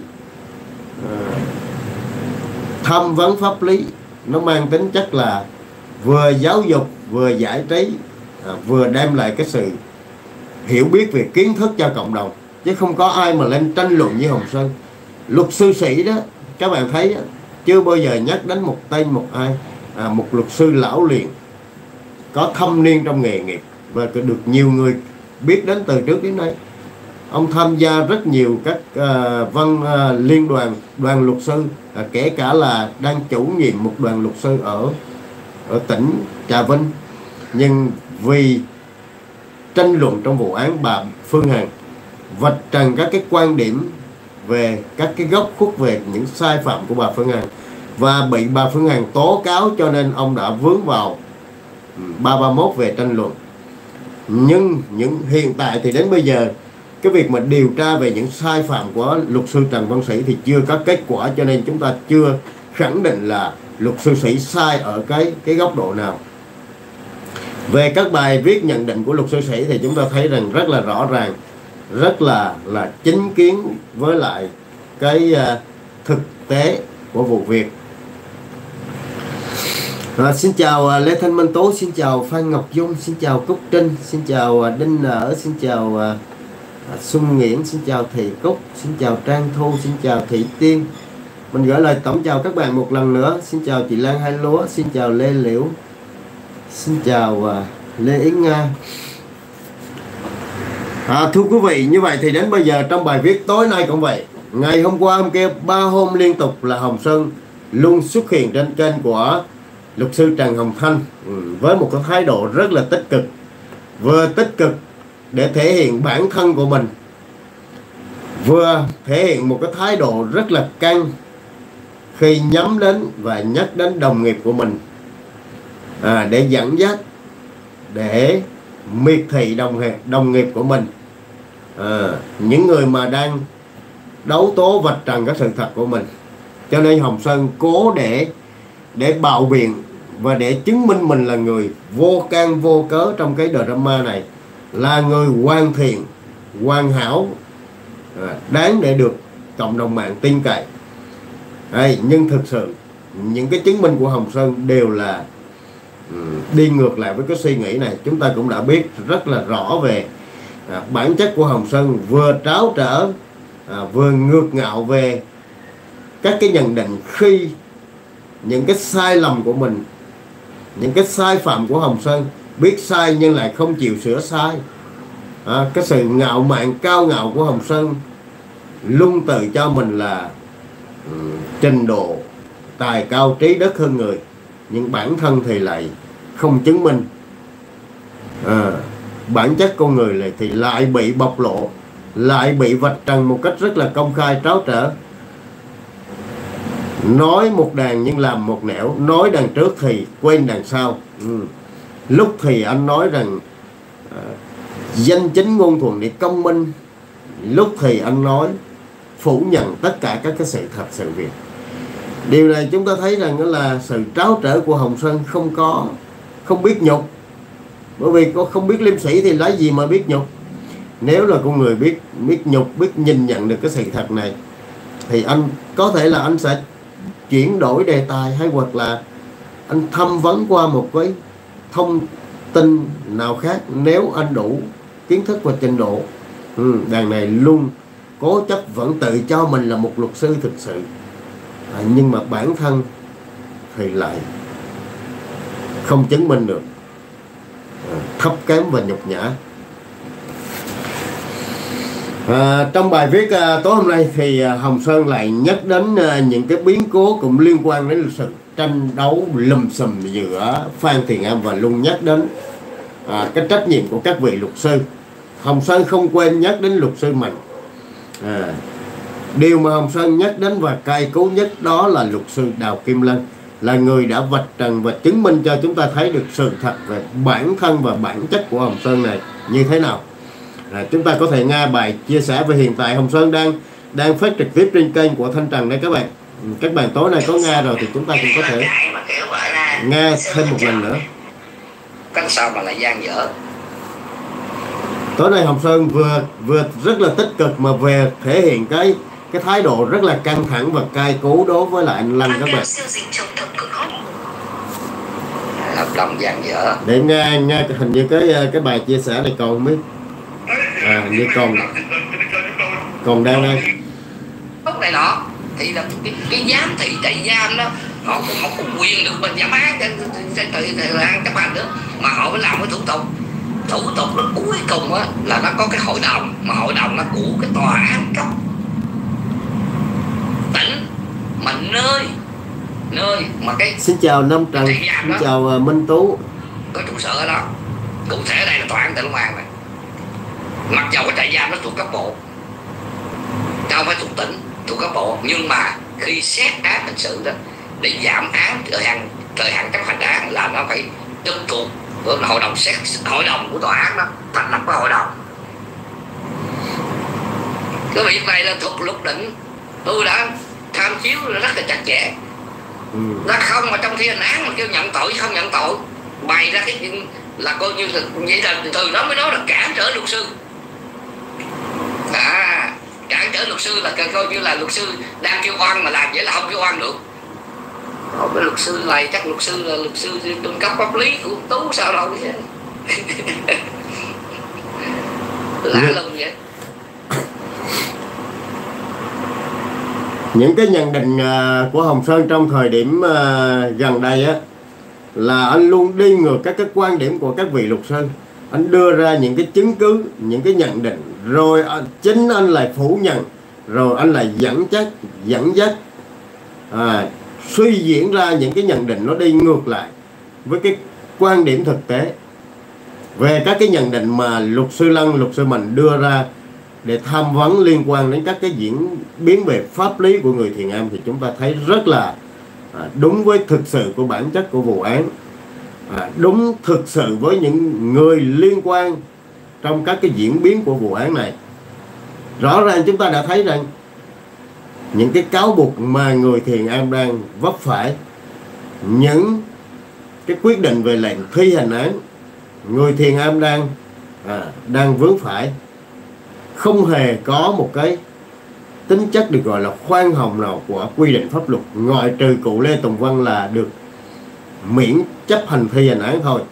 A: tham vấn pháp lý, nó mang tính chất là vừa giáo dục, vừa giải trí, vừa đem lại cái sự hiểu biết về kiến thức cho cộng đồng, chứ không có ai mà lên tranh luận với Hồng Sơn. Luật sư sĩ đó, các bạn thấy chưa bao giờ nhắc đến một tên một ai, một luật sư lão luyện có thâm niên trong nghề nghiệp và được nhiều người biết đến từ trước đến nay. Ông tham gia rất nhiều các liên đoàn luật sư, kể cả là đang chủ nhiệm một đoàn luật sư ở tỉnh Trà Vinh. Nhưng vì tranh luận trong vụ án bà Phương Hằng, vạch trần các cái quan điểm về các cái góc khuất về những sai phạm của bà Phương Hằng, và bị bà Phương Hằng tố cáo, cho nên ông đã vướng vào 331 về tranh luận. Nhưng hiện tại thì đến bây giờ cái việc mà điều tra về những sai phạm của luật sư Trần Văn Sĩ thì chưa có kết quả, cho nên chúng ta chưa khẳng định là luật sư Sĩ sai ở cái góc độ nào. Về các bài viết nhận định của luật sư Sĩ thì chúng ta thấy rằng rất là rõ ràng, rất là chính kiến với lại cái thực tế của vụ việc. Xin chào Lê Thanh Minh Tố, xin chào Phan Ngọc Dung, xin chào Cúc Trinh, xin chào Đinh Nở, xin chào Xuân Nghiễn, xin chào Thị Cúc, xin chào Trang Thu, xin chào Thị Tiên. Mình gửi lời tổng chào các bạn một lần nữa. Xin chào chị Lan Hai Lúa, xin chào Lê Liễu, xin chào Lê Yến Nga. Thưa quý vị, như vậy thì đến bây giờ trong bài viết tối nay cũng vậy. Ngày hôm qua hôm kia 3 hôm liên tục là Hồng Sơn luôn xuất hiện trên kênh của luật sư Trần Hồng Thanh với một cái thái độ rất là tích cực. Vừa tích cực để thể hiện bản thân của mình, vừa thể hiện một cái thái độ rất là căng khi nhắm đến và nhắc đến đồng nghiệp của mình, để dẫn dắt, để miệt thị đồng nghiệp của mình, những người mà đang đấu tố vạch trần các sự thật của mình. Cho nên Hồng Sơn cố để bạo biện và để chứng minh mình là người vô can vô cớ trong cái drama này, là người hoàn thiện, hoàn hảo, đáng để được cộng đồng mạng tin cậy. Nhưng thực sự những cái chứng minh của Hồng Sơn đều là đi ngược lại với cái suy nghĩ này. Chúng ta cũng đã biết rất là rõ về bản chất của Hồng Sơn, vừa tráo trở, vừa ngược ngạo về các cái nhận định khi những cái sai lầm của mình, những cái sai phạm của Hồng Sơn, biết sai nhưng lại không chịu sửa sai. Cái sự ngạo mạn cao ngạo của Hồng Sơn luôn tự cho mình là trình độ tài cao trí đất hơn người, nhưng bản thân thì lại không chứng minh. Bản chất con người này thì lại bị bộc lộ, lại bị vạch trần một cách rất là công khai tráo trở. Nói một đàn nhưng làm một nẻo, nói đằng trước thì quên đằng sau. Lúc thì anh nói rằng danh chính ngôn thuận để công minh, lúc thì anh nói phủ nhận tất cả các cái sự thật sự việc. Điều này chúng ta thấy rằng đó là sự tráo trở của Hồng Sơn không biết nhục. Bởi vì có không biết liêm sĩ thì lấy gì mà biết nhục. Nếu là con người biết nhục, biết nhìn nhận được cái sự thật này, thì anh có thể là anh sẽ chuyển đổi đề tài, hay hoặc là anh thăm vấn qua một cái thông tin nào khác nếu anh đủ kiến thức và trình độ. Đàn này luôn cố chấp vẫn tự cho mình là một luật sư thực sự, nhưng mà bản thân thì lại không chứng minh được, thấp kém và nhục nhã. Trong bài viết tối hôm nay thì Hồng Sơn lại nhắc đến những cái biến cố cũng liên quan đến sự tranh đấu lùm xùm giữa Phan Thiền Am và Luân, nhắc đến cái trách nhiệm của các vị luật sư. Hồng Sơn không quên nhắc đến luật sư Mạnh. Điều mà Hồng Sơn nhắc đến và cay cú nhất đó là luật sư Đào Kim Lân, là người đã vạch trần và chứng minh cho chúng ta thấy được sự thật về bản thân và bản chất của Hồng Sơn này như thế nào. Chúng ta có thể nghe bài chia sẻ về hiện tại Hồng Sơn đang phát trực tiếp trên kênh của Thanh Trần đây các bạn. Các bạn tối nay có nghe rồi thì chúng ta cũng có thể nghe thêm một lần nữa.
B: Cách sao mà lại gian dở.
A: Tối nay Hồng Sơn vừa rất là tích cực mà về thể hiện cái thái độ rất là căng thẳng và cay cú đối với lại anh Lân các bạn.
B: Hợp đồng gian dở.
A: Để nghe hình như cái bài chia sẻ này còn không biết. Hình như còn đang đây.
B: Lúc này nọ thì là cái giám thị trại giam đó, họ có quyền được mình giảm án thời gian chấp hành nữa, mà họ phải làm cái thủ tục nó cuối cùng á là nó có cái hội đồng, mà hội đồng nó của cái tòa án cấp tỉnh, mà nơi mà cái
A: xin chào Nam Trần, xin chào Minh Tú,
B: có trụ sở ở đó. Cụ thể đây là tòa án tỉnh Long An này, mặc dầu cái trại giam nó thuộc cấp bộ chứ không phải thuộc tỉnh, thuộc cấp bộ, nhưng mà khi xét án hình sự đó để giảm án thời hạn chấp hành án là nó phải trực thuộc hội đồng của tòa án đó, thành lập cái hội đồng. Cái việc này là thuộc luật định, tôi đã tham chiếu rất là chặt chẽ. Nó không mà trong thi hành án mà kêu nhận tội không nhận tội, bày ra cái chuyện là coi như là vậy, là từ đó mới nói là cản trở luật sư. Cản trở luật sư là coi như là luật sư đang kêu oan mà làm vậy là không kêu oan được. Cái luật sư này chắc luật sư là luật sư trung cấp pháp lý của Tú sao đâu chứ. Lạ lùng vậy.
A: Những cái nhận định của Hồng Sơn trong thời điểm gần đây á, là anh luôn đi ngược các cái quan điểm của các vị luật sư. Anh đưa ra những cái chứng cứ, những cái nhận định, rồi chính anh lại phủ nhận, rồi anh lại dẫn dắt suy diễn ra những cái nhận định nó đi ngược lại với cái quan điểm thực tế về các cái nhận định mà luật sư Lân, luật sư Mạnh đưa ra để tham vấn liên quan đến các cái diễn biến về pháp lý của người Thiền Am, thì chúng ta thấy rất là đúng với thực sự của bản chất của vụ án, đúng thực sự với những người liên quan trong các cái diễn biến của vụ án này. Rõ ràng chúng ta đã thấy rằng những cái cáo buộc mà người Thiền Am đang vấp phải, những cái quyết định về lệnh thi hành án người Thiền Am đang vướng phải, không hề có một cái tính chất được gọi là khoan hồng nào của quy định pháp luật, ngoại trừ cụ Lê Tùng Vân là được miễn chấp hành thi hành án thôi.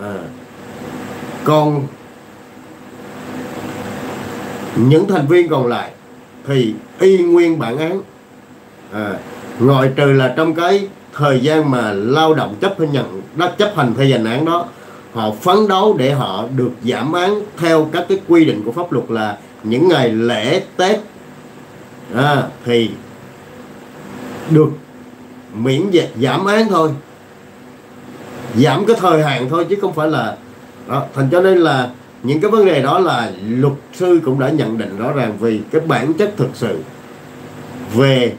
A: Còn những thành viên còn lại thì y nguyên bản án, ngoại trừ là trong cái thời gian mà lao động chấp hành thi hành án đó, họ phấn đấu để họ được giảm án theo các cái quy định của pháp luật, là những ngày lễ Tết thì được miễn giảm án thôi, giảm cái thời hạn thôi, chứ không phải là đó. Thành cho nên là những cái vấn đề đó là luật sư cũng đã nhận định rõ ràng, vì cái bản chất thực sự về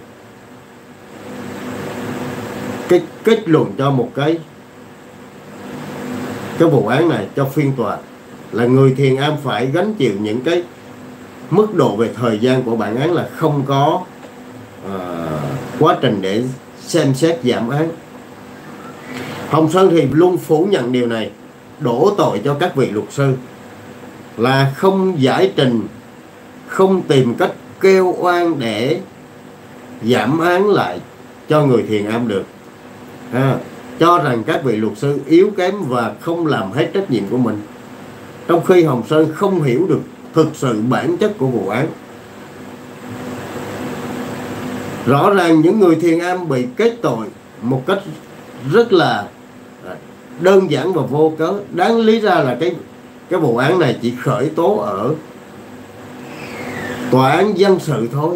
A: cái kết luận cho một cái vụ án này, cho phiên tòa, là người thiền am phải gánh chịu những cái mức độ về thời gian của bản án là không có quá trình để xem xét giảm án. Hồng Sơn thì luôn phủ nhận điều này, đổ tội cho các vị luật sư là không giải trình, không tìm cách kêu oan để giảm án lại cho người thiền am được. Cho rằng các vị luật sư yếu kém và không làm hết trách nhiệm của mình, trong khi Hồng Sơn không hiểu được thực sự bản chất của vụ án. Rõ ràng những người thiền am bị kết tội một cách rất là đơn giản và vô cớ. Đáng lý ra là cái vụ án này chỉ khởi tố ở tòa án dân sự thôi.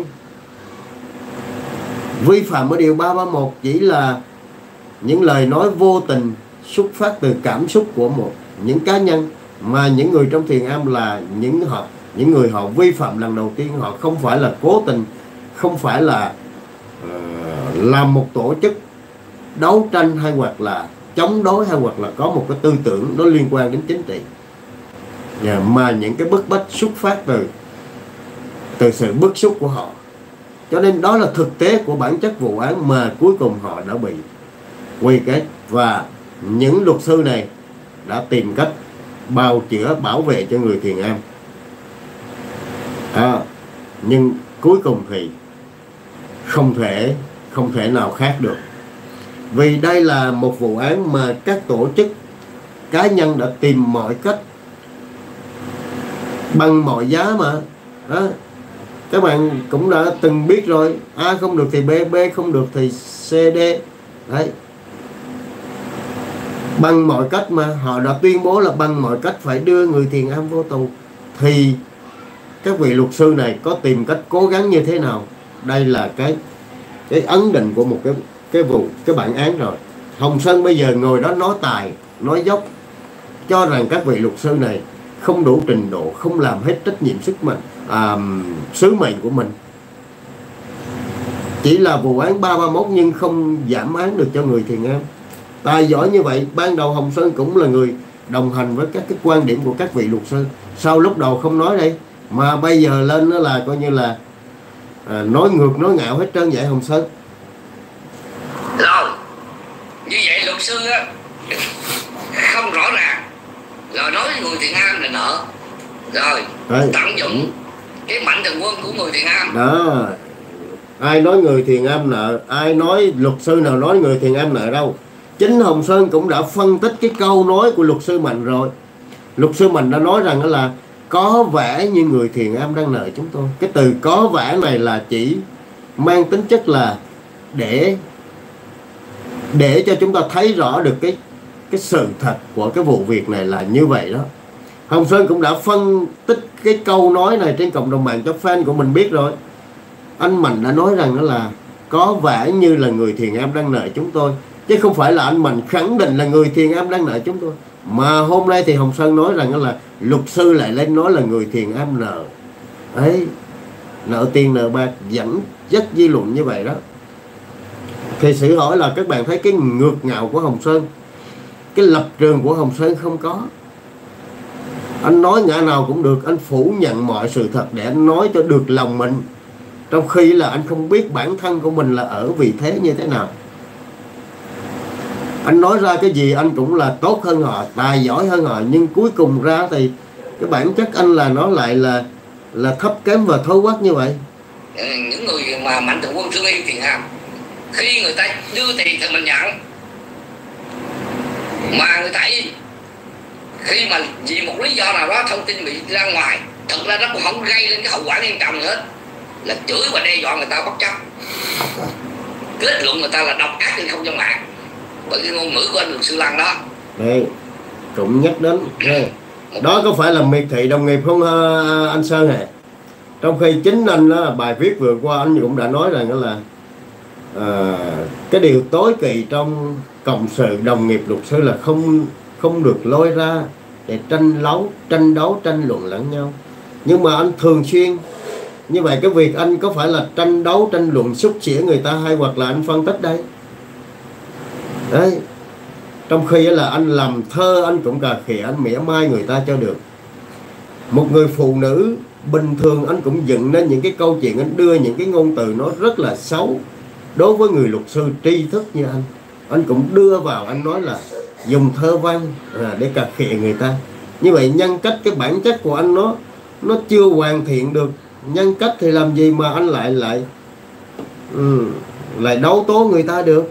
A: Vi phạm ở điều 331 chỉ là những lời nói vô tình xuất phát từ cảm xúc của những cá nhân, mà những người trong thiền am là những người họ vi phạm lần đầu tiên. Họ không phải là cố tình, không phải là làm một tổ chức đấu tranh hay hoặc là chống đối hay hoặc là có một cái tư tưởng nó liên quan đến chính trị, mà những cái bức bách xuất phát từ sự bức xúc của họ. Cho nên đó là thực tế của bản chất vụ án mà cuối cùng họ đã bị quy kết. Và những luật sư này đã tìm cách bào chữa, bảo vệ cho người thiền am. Nhưng cuối cùng thì không thể nào khác được. Vì đây là một vụ án mà các tổ chức cá nhân đã tìm mọi cách bằng mọi giá mà. Các bạn cũng đã từng biết rồi, A không được thì B, B không được thì C, D. Đấy. Bằng mọi cách mà họ đã tuyên bố là bằng mọi cách phải đưa người thiền am vô tù. Thì các vị luật sư này có tìm cách cố gắng như thế nào? Đây là cái ấn định của một cái bản án rồi. Hồng Sơn bây giờ ngồi đó nói tài, nói dốc, cho rằng các vị luật sư này không đủ trình độ, không làm hết trách nhiệm sứ mệnh của mình. Chỉ là vụ án 331 nhưng không giảm án được cho người thiền am. Tài giỏi như vậy, ban đầu Hồng Sơn cũng là người đồng hành với các cái quan điểm của các vị luật sư. Sau lúc đầu không nói đây, mà bây giờ lên nó là coi như là nói ngược nói ngạo hết trơn vậy Hồng Sơn.
B: Rồi, như vậy luật sư á không rõ ràng, rồi nói người thiền am là nợ, rồi tận dụng cái mạnh thường quân của người thiền am.
A: Đó, ai nói người thiền am nợ, ai nói luật sư nào nói người thiền am nợ đâu. Chính Hồng Sơn cũng đã phân tích cái câu nói của luật sư Mạnh rồi. Luật sư Mạnh đã nói rằng đó là có vẻ như người thiền am đang nợ chúng tôi. Cái từ có vẻ này là chỉ mang tính chất là để cho chúng ta thấy rõ được cái sự thật của cái vụ việc này là như vậy đó. Hồng Sơn cũng đã phân tích cái câu nói này trên cộng đồng mạng cho fan của mình biết rồi. Anh Mạnh đã nói rằng đó là có vẻ như là người thiền am đang nợ chúng tôi, chứ không phải là anh Mạnh khẳng định là người thiền am đang nợ chúng tôi. Mà hôm nay thì Hồng Sơn nói rằng đó là luật sư lại lên nói là người thiền am nợ ấy, nợ tiền nợ bạc, dẫn dắt dư luận như vậy đó. Thì sự hỏi là các bạn thấy cái ngược ngạo của Hồng Sơn, cái lập trường của Hồng Sơn không có. Anh nói ngã nào cũng được, anh phủ nhận mọi sự thật để anh nói cho được lòng mình, trong khi là anh không biết bản thân của mình là ở vị thế như thế nào. Anh nói ra cái gì anh cũng là tốt hơn họ, tài giỏi hơn họ, nhưng cuối cùng ra thì cái bản chất anh là nó lại là thấp kém và thối quắc như vậy.
B: Những người mà mạnh thường quân thương yêu thiền am, khi người ta đưa tiền thì mình nhận, mà người ta khi mà vì một lý do nào đó thông tin bị ra ngoài, thực ra nó cũng không gây lên cái hậu quả nghiêm trọng nữa, là chửi và đe dọa người ta bất chấp, kết luận người ta là độc ác trên không gian mạng bởi cái ngôn ngữ của anh luật sư Lăng đó.
A: Đây cũng nhắc đến đó, có phải là miệt thị đồng nghiệp không anh Sơn hề? Trong khi chính anh đó, bài viết vừa qua anh cũng đã nói rằng đó là cái điều tối kỵ trong cộng sự đồng nghiệp luật sư là không được lôi ra để tranh đấu tranh luận lẫn nhau. Nhưng mà anh thường xuyên như vậy, cái việc anh có phải là tranh đấu tranh luận xúc xỉa người ta hay hoặc là anh phân tích đây? Đấy, trong khi là anh làm thơ anh cũng cà khịa, anh mỉa mai người ta cho được. Một người phụ nữ bình thường anh cũng dựng nên những cái câu chuyện, anh đưa những cái ngôn từ nó rất là xấu. Đối với người luật sư tri thức như anh cũng đưa vào, anh nói là dùng thơ văn để cà khịa người ta. Như vậy nhân cách, cái bản chất của anh nó chưa hoàn thiện được. Nhân cách thì làm gì mà anh lại đấu tố người ta được.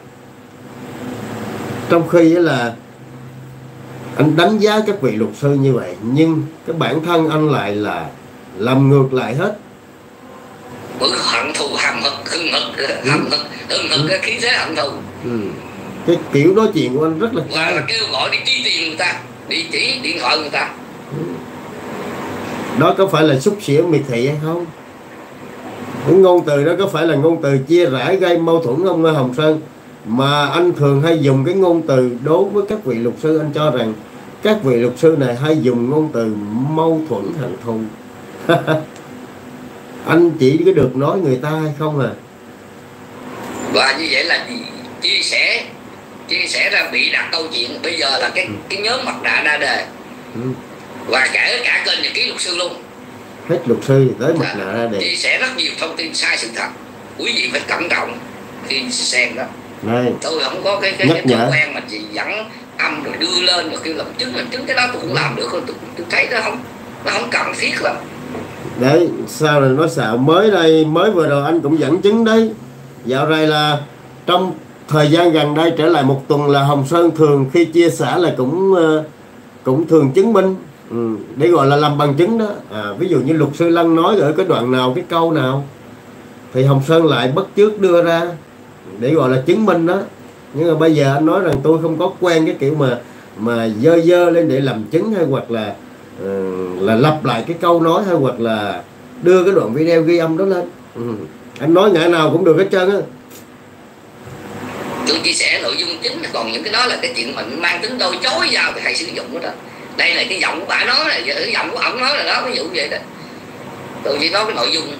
A: Trong khi là anh đánh giá các vị luật sư như vậy, nhưng cái bản thân anh lại là làm ngược lại hết.
B: Bức hận thù hầm hực, hưng hực cái khí thế hận thù.
A: Cái kiểu nói chuyện của anh rất là
B: và là kêu gọi đi chi tiền người ta, đi chỉ điện thoại người ta.
A: Đó có phải là xúc xỉa miệt thị hay không? Cái ngôn từ đó có phải là ngôn từ chia rẽ gây mâu thuẫn không Hồng Sơn? Mà anh thường hay dùng cái ngôn từ đối với các vị luật sư, anh cho rằng các vị luật sư này hay dùng ngôn từ mâu thuẫn hận thù. Anh chỉ có được nói người ta hay không à?
B: Và như vậy là chia sẻ ra bị đặt câu chuyện bây giờ là cái nhóm mặt nạ ra đề. Và kể cả kênh nhật ký luật sư luôn.
A: Hết luật sư tới mặt nạ ra đề.
B: Chia sẻ rất nhiều thông tin sai sự thật. Quý vị phải cẩn trọng khi xem đó.
A: Đây,
B: tôi không có cái thói quen mà chỉ dẫn âm rồi đưa lên rồi kêu làm chứng cái đó tôi cũng làm được, tôi thấy nó không cần thiết lắm.
A: Đấy, sao rồi nói xạo. Mới vừa rồi anh cũng dẫn chứng đấy. Dạo này là trong thời gian gần đây trở lại một tuần là Hồng Sơn thường khi chia sẻ là cũng thường chứng minh để gọi là làm bằng chứng đó. Ví dụ như luật sư Lân nói ở cái đoạn nào, cái câu nào thì Hồng Sơn lại bắt chước đưa ra để gọi là chứng minh đó. Nhưng mà bây giờ anh nói rằng tôi không có quen cái kiểu mà dơ lên để làm chứng, hay hoặc là lặp lại cái câu nói, hay hoặc là đưa cái đoạn video ghi âm đó lên. Anh nói ngại nào cũng được hết trơn á.
B: Tôi chia sẻ nội dung chính, còn những cái đó là cái chuyện mình mang tính đôi chối vào thì thầy sử dụng đó. Đây là cái giọng của bà nói, là cái giọng của ổng nói là đó, ví dụ vậy đó. Tôi chỉ nói cái nội dung.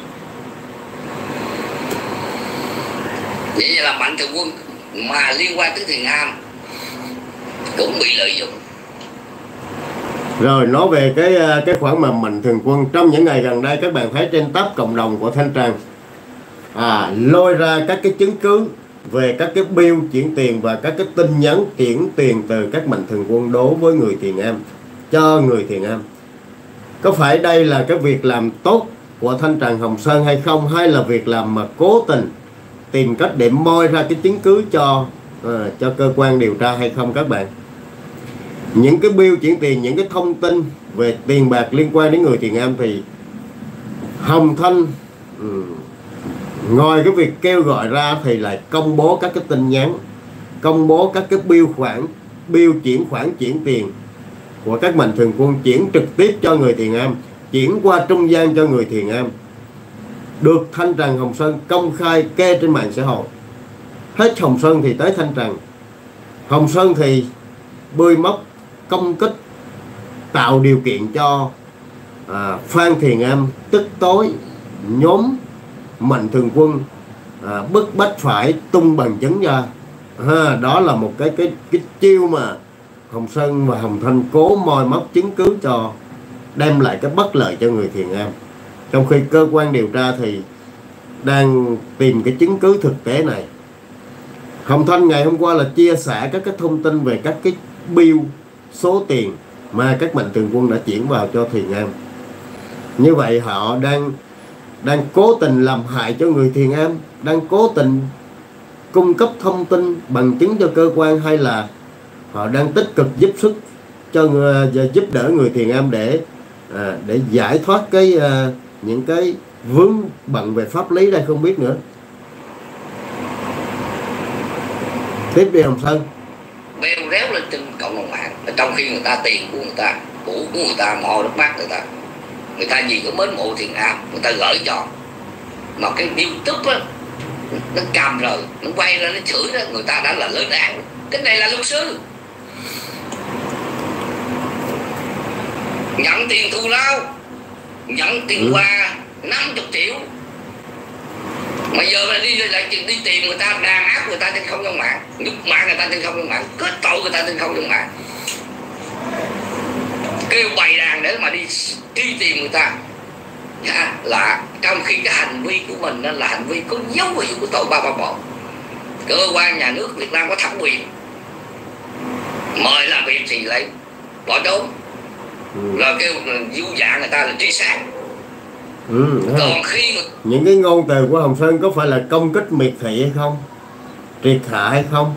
B: Vậy là Mạnh Thường Quân mà liên quan tới Thiền Am cũng bị lợi dụng.
A: Rồi nói về cái khoản mà Mạnh Thường Quân trong những ngày gần đây, các bạn thấy trên tab cộng đồng của Thanh Trần lôi ra các cái chứng cứ về các cái bill chuyển tiền và các cái tin nhắn chuyển tiền từ các Mạnh Thường Quân đối với người Thiền Am, cho người Thiền Am. Có phải đây là cái việc làm tốt của Thanh Trần Hồng Sơn hay không, hay là việc làm mà cố tình tìm cách để moi ra cái chứng cứ cho cơ quan điều tra hay không các bạn? Những cái bill chuyển tiền, những cái thông tin về tiền bạc liên quan đến người Thiền Am thì Hồng Thanh ngoài cái việc kêu gọi ra thì lại công bố các cái tin nhắn, công bố các cái bill chuyển khoản chuyển tiền của các Mạnh Thường Quân chuyển trực tiếp cho người Thiền Am, chuyển qua trung gian cho người Thiền Am, được Thanh Trần Hồng Sơn công khai kê trên mạng xã hội. Hết Hồng Sơn thì tới Thanh Trần. Hồng Sơn thì bươi móc, công kích, tạo điều kiện cho Phan Thiền Am tức tối nhóm Mạnh Thường Quân bức bách phải tung bằng chứng ra. Đó là một cái chiêu mà Hồng Sơn và Hồng Thanh cố moi móc chứng cứ cho đem lại cái bất lợi cho người Thiền Am, trong khi cơ quan điều tra thì đang tìm cái chứng cứ thực tế này. Hồng Thanh ngày hôm qua là chia sẻ các cái thông tin về các cái bill, số tiền mà các Mạnh Thường Quân đã chuyển vào cho Thiền Am. Như vậy họ đang cố tình làm hại cho người Thiền Am, đang cố tình cung cấp thông tin bằng chứng cho cơ quan, hay là họ đang tích cực giúp sức cho giúp đỡ người Thiền Am để giải thoát những cái vướng bận về pháp lý đây, không biết nữa. Tiếp đi Hồng Sơn.
B: Bèo réo lên trên cộng đồng mạng, trong khi người ta tiền của người ta, cũ của người ta, mò nước mắt người ta gì có mến mộ Thiền Am, người ta gửi cho. Mà cái YouTube á, nó cầm rồi, nó quay ra nó chửi đó, người ta đã là lên án. Cái này là luật sư nhận tiền thù lao, nhận tiền quà 50 triệu, mà giờ là đi tìm người ta, đàn áp người ta trên không gian mạng, nhục mạ người ta trên không gian mạng, kết tội người ta trên không gian mạng, kêu kêu bày đàn để mà đi truy tìm người ta, là trong khi cái hành vi của mình là hành vi có dấu hiệu của tội 331. Cơ quan nhà nước Việt Nam có thẩm quyền mời làm việc thì lại bỏ trốn, rồi kêu du dạ người ta là truy sát. Còn khi
A: những cái ngôn từ của Hồng Sơn có phải là công kích miệt thị hay không, triệt hạ hay không?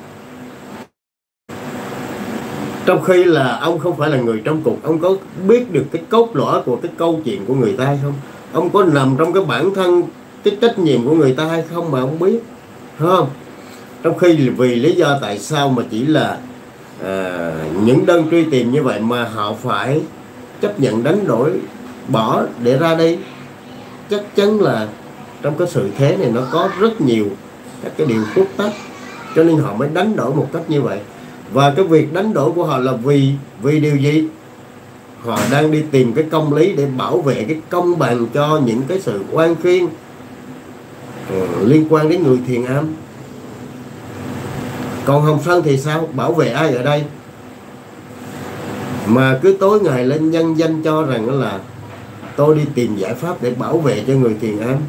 A: Trong khi là ông không phải là người trong cuộc, ông có biết được cái cốt lõi của cái câu chuyện của người ta hay không? Ông có nằm trong cái bản thân, cái trách nhiệm của người ta hay không mà ông biết, không? Trong khi vì lý do tại sao mà chỉ là những đơn truy tìm như vậy mà họ phải chấp nhận đánh đổi, bỏ để ra đi. Chắc chắn là trong cái sự thế này nó có rất nhiều các cái điều khuất tất, cho nên họ mới đánh đổi một cách như vậy. Và cái việc đánh đổi của họ là vì điều gì? Họ đang đi tìm cái công lý để bảo vệ cái công bằng cho những cái sự oan khiên liên quan đến người thiền am. Còn Hồng Sơn thì sao? Bảo vệ ai ở đây? Mà cứ tối ngày lên nhân danh cho rằng là tôi đi tìm giải pháp để bảo vệ cho người thiền am,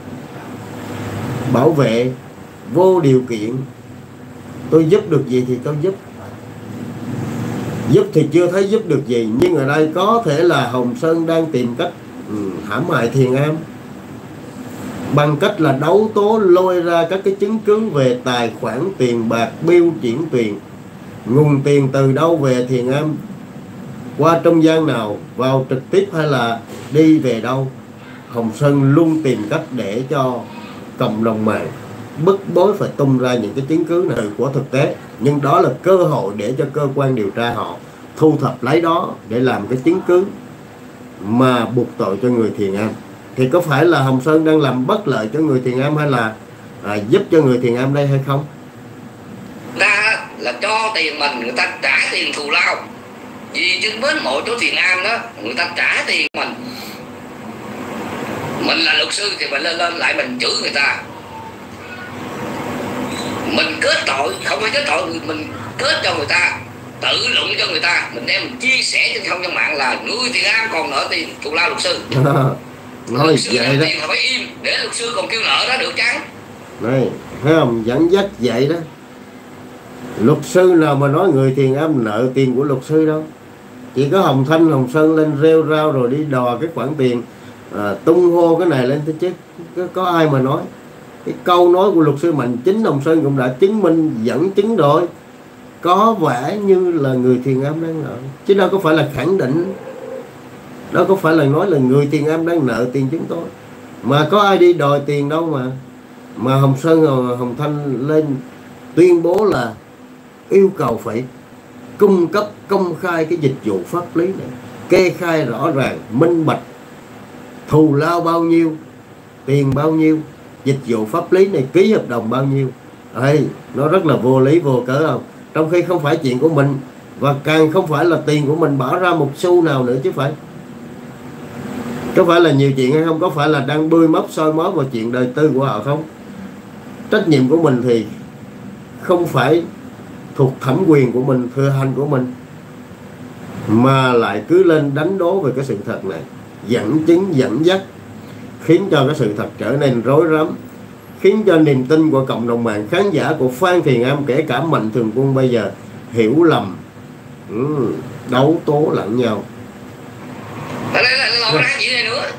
A: bảo vệ vô điều kiện. Tôi giúp được gì thì tôi giúp. Giúp thì chưa thấy giúp được gì, nhưng ở đây có thể là Hồng Sơn đang tìm cách hãm hại thiền am bằng cách là đấu tố, lôi ra các cái chứng cứ về tài khoản, tiền bạc, bill chuyển tiền, nguồn tiền từ đâu về thiền am, qua trung gian nào, vào trực tiếp hay là đi về đâu. Hồng Sơn luôn tìm cách để cho cộng đồng mạng bức bối phải tung ra những cái chứng cứ này của thực tế. Nhưng đó là cơ hội để cho cơ quan điều tra họ thu thập lấy đó để làm cái chứng cứ mà buộc tội cho người thiền am. Thì có phải là Hồng Sơn đang làm bất lợi cho người thiền am hay là giúp cho người thiền am đây hay không?
B: Ta là cho tiền người ta trả tiền thù lao. Vì chứng bến mộ chỗ thiền am đó, người ta trả tiền mình. Mình là luật sư thì mình lên lại mình chửi người ta. Mình kết tội, không phải kết tội, mình kết cho người ta, tự luận cho người ta, mình đem mình chia sẻ trên không gian mạng là người thiền am còn nợ tiền thù lao luật sư.
A: Nói
B: luật sư
A: vậy đó,
B: tiền là phải im để luật sư còn kêu nợ đó được chăng?
A: này thấy không, dẫn dắt vậy đó. Luật sư nào mà nói người thiền am nợ tiền của luật sư đâu. Chỉ có Hồng Thanh, Hồng Sơn lên rêu rao rồi đi đò cái khoản tiền, tung hô cái này lên chứ có ai mà nói. Cái câu nói của luật sư Mạnh chính Hồng Sơn cũng đã chứng minh, dẫn chứng rồi. Có vẻ như là người thiền am đang nợ, chứ đâu có phải là khẳng định, đâu có phải là nói là người thiền am đang nợ tiền chúng tôi. Mà có ai đi đòi tiền đâu mà Hồng Sơn, Hồng Thanh lên tuyên bố là yêu cầu phải cung cấp công khai cái dịch vụ pháp lý này, kê khai rõ ràng, minh bạch, thù lao bao nhiêu, tiền bao nhiêu, dịch vụ pháp lý này ký hợp đồng bao nhiêu. Nó rất là vô lý vô cớ không? Trong khi không phải chuyện của mình, và càng không phải là tiền của mình bỏ ra một xu nào nữa chứ phải. Có phải là nhiều chuyện hay không? Có phải là đang bươi móc soi mói vào chuyện đời tư của họ không? Trách nhiệm của mình thì không phải thuộc thẩm quyền của mình, thừa hành của mình, mà lại cứ lên đánh đố về cái sự thật này, dẫn chứng, dẫn dắt, khiến cho cái sự thật trở nên rối rắm, khiến cho niềm tin của cộng đồng mạng, khán giả của Phan Thiền Am, kể cả Mạnh Thường Quân bây giờ hiểu lầm, đấu tố lẫn nhau.
B: Đây là lộ ra gì này nữa.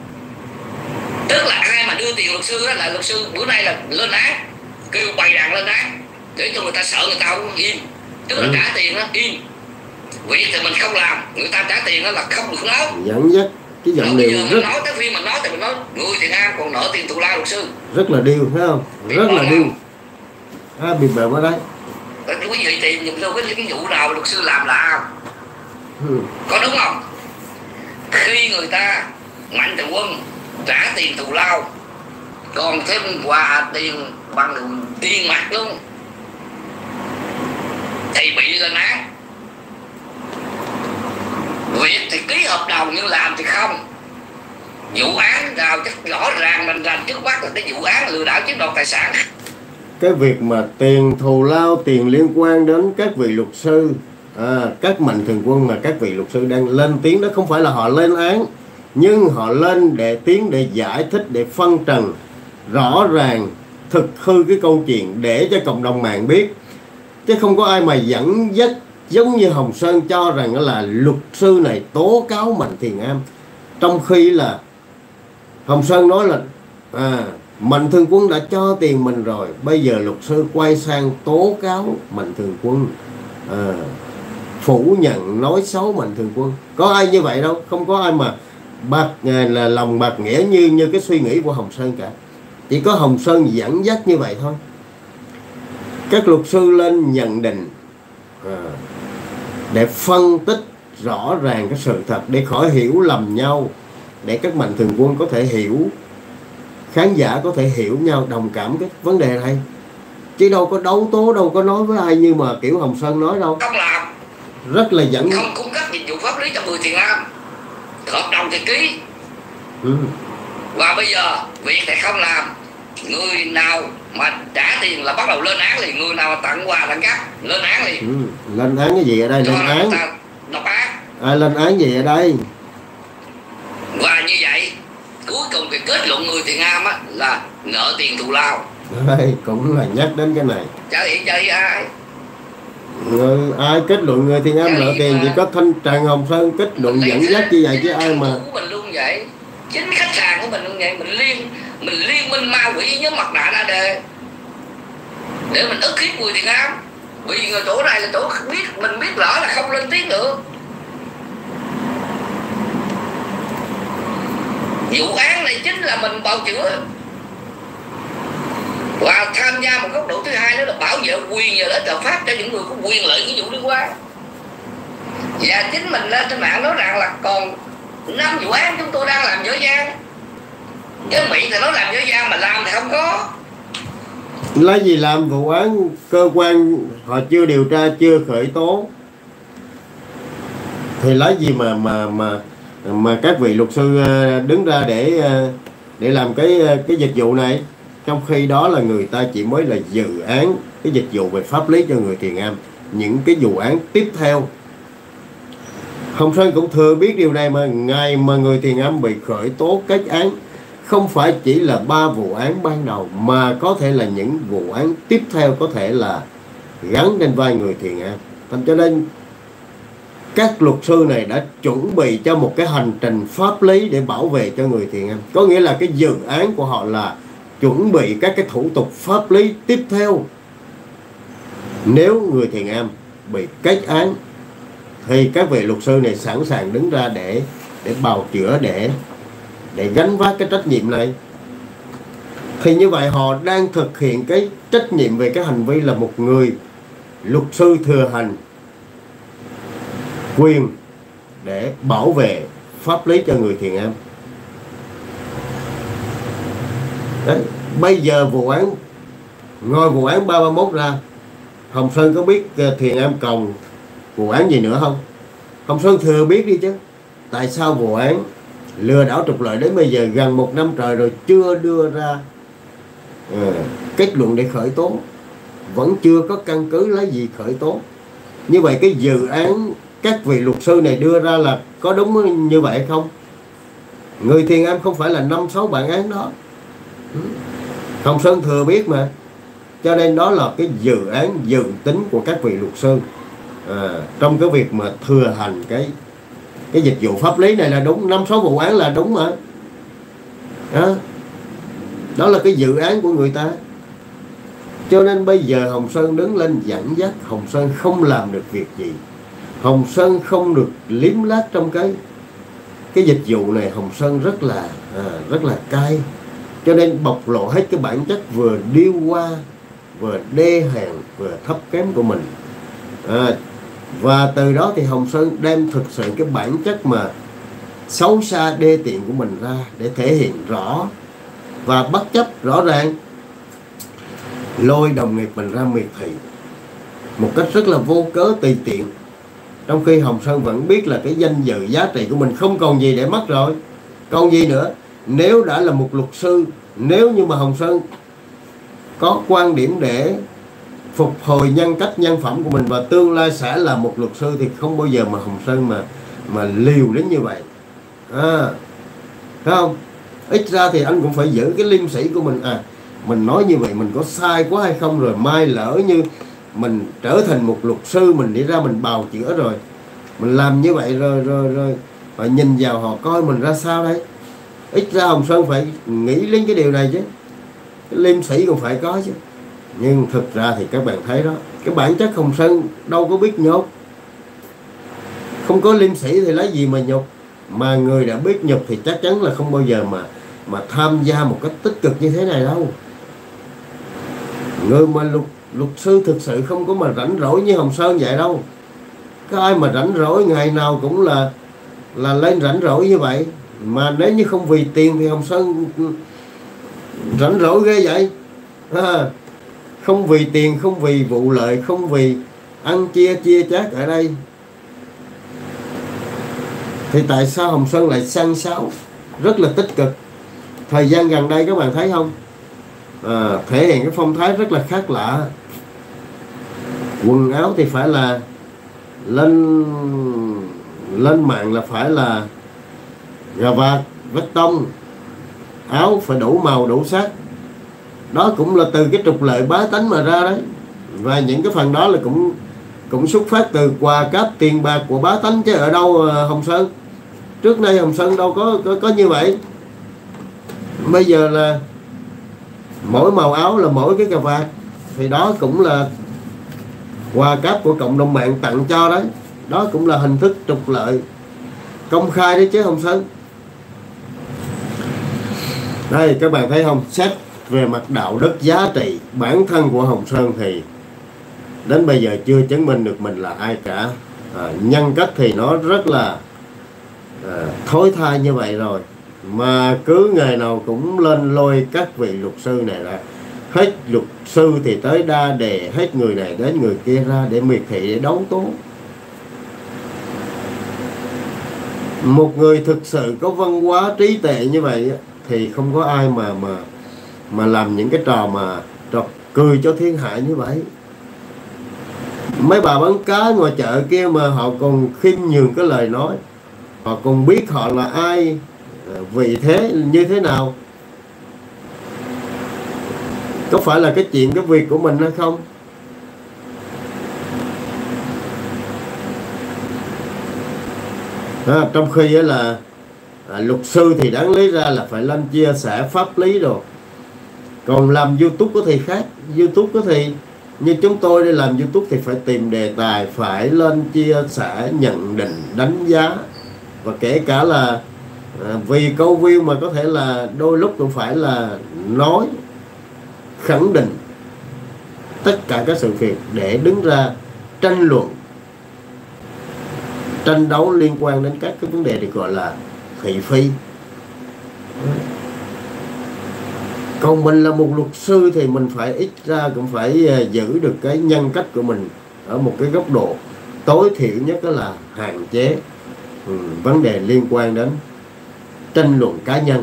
B: Tức là ai mà đưa tiền luật sư đó là luật sư bữa nay là lên án, kêu bày đàn lên án để cho người ta sợ, người ta không im. Tức là trả tiền đó im, việc thì mình không làm, người ta trả tiền đó là không được nói.
A: Dẫn dắt cái giọng điệu rất,
B: nói tới khi mình nói thì mình nói người thiền am còn nợ tiền thù lao luật sư, rất
A: là điêu, thấy không? Rất là điêu. Bị bợm ở đây.
B: Quý vị tìm dùm tôi cái vụ nào luật sư làm là có đúng không? Khi người ta Mạnh Thường Quân trả tiền thù lao, còn thêm quà tiền bằng tiền mặt luôn, thì bị lên án. Việc thì ký hợp đồng nhưng làm thì không. Vụ án nào chắc rõ ràng mình rành trước mắt là cái vụ án lừa đảo chiếm đoạt tài sản.
A: Cái việc mà tiền thù lao, tiền liên quan đến các vị luật sư các mạnh thường quân mà các vị luật sư đang lên tiếng đó không phải là họ lên án, nhưng họ lên để tiếng để giải thích, để phân trần rõ ràng thực hư cái câu chuyện để cho cộng đồng mạng biết. Chứ không có ai mà dẫn dắt giống như Hồng Sơn cho rằng là luật sư này tố cáo Mạnh Thiền Am, trong khi là Hồng Sơn nói là Mạnh Thường Quân đã cho tiền mình rồi, bây giờ luật sư quay sang tố cáo Mạnh Thường Quân, phủ nhận nói xấu Mạnh Thường Quân. Có ai như vậy đâu, không có ai mà là lòng bạc nghĩa như cái suy nghĩ của Hồng Sơn cả. Chỉ có Hồng Sơn dẫn dắt như vậy thôi. Các luật sư lên nhận định để phân tích rõ ràng cái sự thật, để khỏi hiểu lầm nhau, để các mạnh thường quân có thể hiểu, khán giả có thể hiểu nhau, đồng cảm cái vấn đề này. Chứ đâu có đấu tố, đâu có nói với ai như mà kiểu Hồng Sơn nói đâu.
B: Không làm,
A: rất là dẫn,
B: không cung cấp dịch vụ pháp lý cho người Thiền Am, hợp đồng thì ký. Và bây giờ việc thì không làm, người nào mà trả tiền là bắt đầu lên án liền, người nào mà tặng quà tặng cáp lên án liền.
A: Lên án cái gì ở đây? Lên án
B: độc ác.
A: Lên án gì ở đây?
B: Và như vậy cuối cùng thì kết luận người Thiền Am á là nợ tiền thù lao.
A: Đây cũng là nhắc đến cái này.
B: Chơi ai?
A: Ai kết luận người Thiền Am nợ tiền? Chỉ có Thanh Trần Hồng Sơn kết luận dẫn dắt như vậy chứ ai mà.
B: Mình luôn vậy. Chính khách sạn của mình luôn vậy, mình liên minh ma quỷ nhóm mặt nạ AD để mình ức hiếp người Thiền Am. Vì người chỗ này là chỗ mình biết rõ là không lên tiếng được. Vụ án này chính là mình bào chữa. Và tham gia một góc độ thứ hai đó là bảo vệ quyền và lợi ích hợp pháp cho những người có quyền lợi cái vụ liên quan. Và chính mình lên trên mạng nói rằng là còn 5 vụ án chúng tôi đang làm dở dang. Chứ miệng thì nói làm dở dang mà làm thì không có.
A: Lấy gì làm vụ án cơ quan họ chưa điều tra, chưa khởi tố thì lấy gì mà các vị luật sư đứng ra để làm cái dịch vụ này, trong khi đó là người ta chỉ mới là dự án cái dịch vụ về pháp lý cho người Thiền Am. Những cái vụ án tiếp theo, Hồng Sơn cũng thừa biết điều này, mà ngày mà người Thiền Am bị khởi tố kết án không phải chỉ là 3 vụ án ban đầu, mà có thể là những vụ án tiếp theo có thể là gắn trên vai người Thiền Am. Thành cho nên các luật sư này đã chuẩn bị cho một cái hành trình pháp lý để bảo vệ cho người Thiền Am. Có nghĩa là cái dự án của họ là chuẩn bị các cái thủ tục pháp lý tiếp theo. Nếu người Thiền Am bị kết án thì các vị luật sư này sẵn sàng đứng ra để bào chữa, để gánh vác cái trách nhiệm này. Thì như vậy họ đang thực hiện cái trách nhiệm về cái hành vi là một người luật sư thừa hành quyền để bảo vệ pháp lý cho người Thiền Am. Đấy, bây giờ ngoài vụ án 331 ra, Hồng Sơn có biết Thiền Am còn vụ án gì nữa không? Hồng Sơn thừa biết đi chứ. Tại sao vụ án lừa đảo trục lợi đến bây giờ gần 1 năm trời rồi chưa đưa ra kết luận để khởi tố, vẫn chưa có căn cứ lấy gì khởi tố? Như vậy cái dự án các vị luật sư này đưa ra là có đúng như vậy không? Người Thiền Am không phải là 5-6 bản án đó. Hồng Sơn thừa biết mà. Cho nên đó là cái dự án dự tính của các vị luật sư trong cái việc mà thừa hành cái dịch vụ pháp lý này là đúng. 5-6 vụ án là đúng mà. Đó là cái dự án của người ta. Cho nên bây giờ Hồng Sơn đứng lên dẫn dắt, Hồng Sơn không làm được việc gì. Hồng Sơn không được liếm lát trong cái dịch vụ này. Hồng Sơn rất là cay. Cho nên bộc lộ hết cái bản chất vừa điêu hoa, vừa đê hèn, vừa thấp kém của mình. Và từ đó thì Hồng Sơn đem thực sự cái bản chất mà xấu xa đê tiện của mình ra để thể hiện rõ và bất chấp rõ ràng, lôi đồng nghiệp mình ra miệt thị một cách rất là vô cớ tùy tiện, trong khi Hồng Sơn vẫn biết là cái danh dự giá trị của mình không còn gì để mất rồi. Còn gì nữa? Nếu đã là một luật sư, nếu như mà Hồng Sơn có quan điểm để phục hồi nhân cách nhân phẩm của mình và tương lai sẽ là một luật sư, thì không bao giờ mà Hồng Sơn mà liều đến như vậy. Thấy không? Ít ra thì anh cũng phải giữ cái liêm sĩ của mình. Mình nói như vậy mình có sai quá hay không, rồi mai lỡ như mình trở thành một luật sư, mình đi ra mình bào chữa rồi mình làm như vậy rồi họ nhìn vào họ coi mình ra sao đấy. Ít ra Hồng Sơn phải nghĩ đến cái điều này chứ, cái liêm sĩ cũng phải có chứ. Nhưng thực ra thì các bạn thấy đó, cái bản chất Hồng Sơn đâu có biết nhục. Không có liêm sĩ thì lấy gì mà nhục. Mà người đã biết nhục thì chắc chắn là không bao giờ mà tham gia một cách tích cực như thế này đâu. Người mà luật sư thực sự không có mà rảnh rỗi như Hồng Sơn vậy đâu. Có ai mà rảnh rỗi ngày nào cũng là lên rảnh rỗi như vậy. Mà nếu như không vì tiền thì Hồng Sơn rảnh rỗi ghê vậy. Không vì tiền, không vì vụ lợi, không vì ăn chia chác ở đây, thì tại sao Hồng Sơn lại săn sáo rất là tích cực? Thời gian gần đây các bạn thấy không, thể hiện cái phong thái rất là khác lạ. Quần áo thì phải là lên mạng là phải là gà vạt, vết tông, áo phải đủ màu đủ sắc. Đó cũng là từ cái trục lợi bá tánh mà ra đấy. Và những cái phần đó là cũng xuất phát từ quà cáp tiền bạc của bá tánh chứ ở đâu Hồng Sơn. Trước đây Hồng Sơn đâu có như vậy. Bây giờ là mỗi màu áo là mỗi cái cà vạt, thì đó cũng là quà cáp của cộng đồng mạng tặng cho đấy. Đó cũng là hình thức trục lợi công khai đấy chứ Hồng Sơn. Đây các bạn thấy không, xét về mặt đạo đức giá trị, bản thân của Hồng Sơn thì đến bây giờ chưa chứng minh được mình là ai cả. Nhân cách thì nó rất là thối tha như vậy rồi, mà cứ ngày nào cũng lên lôi các vị luật sư này ra. Hết luật sư thì tới đa đề, hết người này đến người kia ra để miệt thị, để đấu tố. Một người thực sự có văn hóa trí tuệ như vậy thì không có ai mà làm những cái trò cười cho thiên hạ như vậy. Mấy bà bán cá ngoài chợ kia mà họ còn khiêm nhường cái lời nói, họ còn biết họ là ai, vị thế như thế nào. Có phải là cái chuyện cái việc của mình hay không? Trong khi là luật sư thì đáng lý ra là phải lên chia sẻ pháp lý rồi. Còn làm YouTube có thì khác. YouTube có thì như chúng tôi đi làm YouTube thì phải tìm đề tài, phải lên chia sẻ, nhận định, đánh giá. Và kể cả là vì câu view mà có thể là đôi lúc cũng phải là nói, khẳng định tất cả các sự việc để đứng ra tranh luận, tranh đấu liên quan đến các cái vấn đề được gọi là thị phi. Còn mình là một luật sư thì mình phải ít ra cũng phải giữ được cái nhân cách của mình ở một cái góc độ tối thiểu nhất, đó là hạn chế vấn đề liên quan đến tranh luận cá nhân.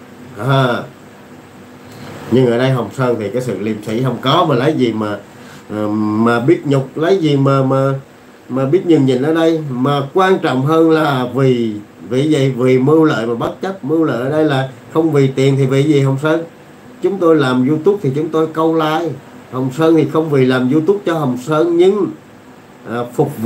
A: Nhưng ở đây Hồng Sơn thì cái sự liêm sĩ không có, mà lấy gì mà biết nhục, lấy gì mà biết nhường nhịn ở đây. Mà quan trọng hơn là vì vậy, vì mưu lợi mà bất chấp. Mưu lợi ở đây là không vì tiền thì vì gì Hồng Sơn? Chúng tôi làm YouTube thì chúng tôi câu like. Hồng Sơn thì không vì làm YouTube cho Hồng Sơn, nhưng phục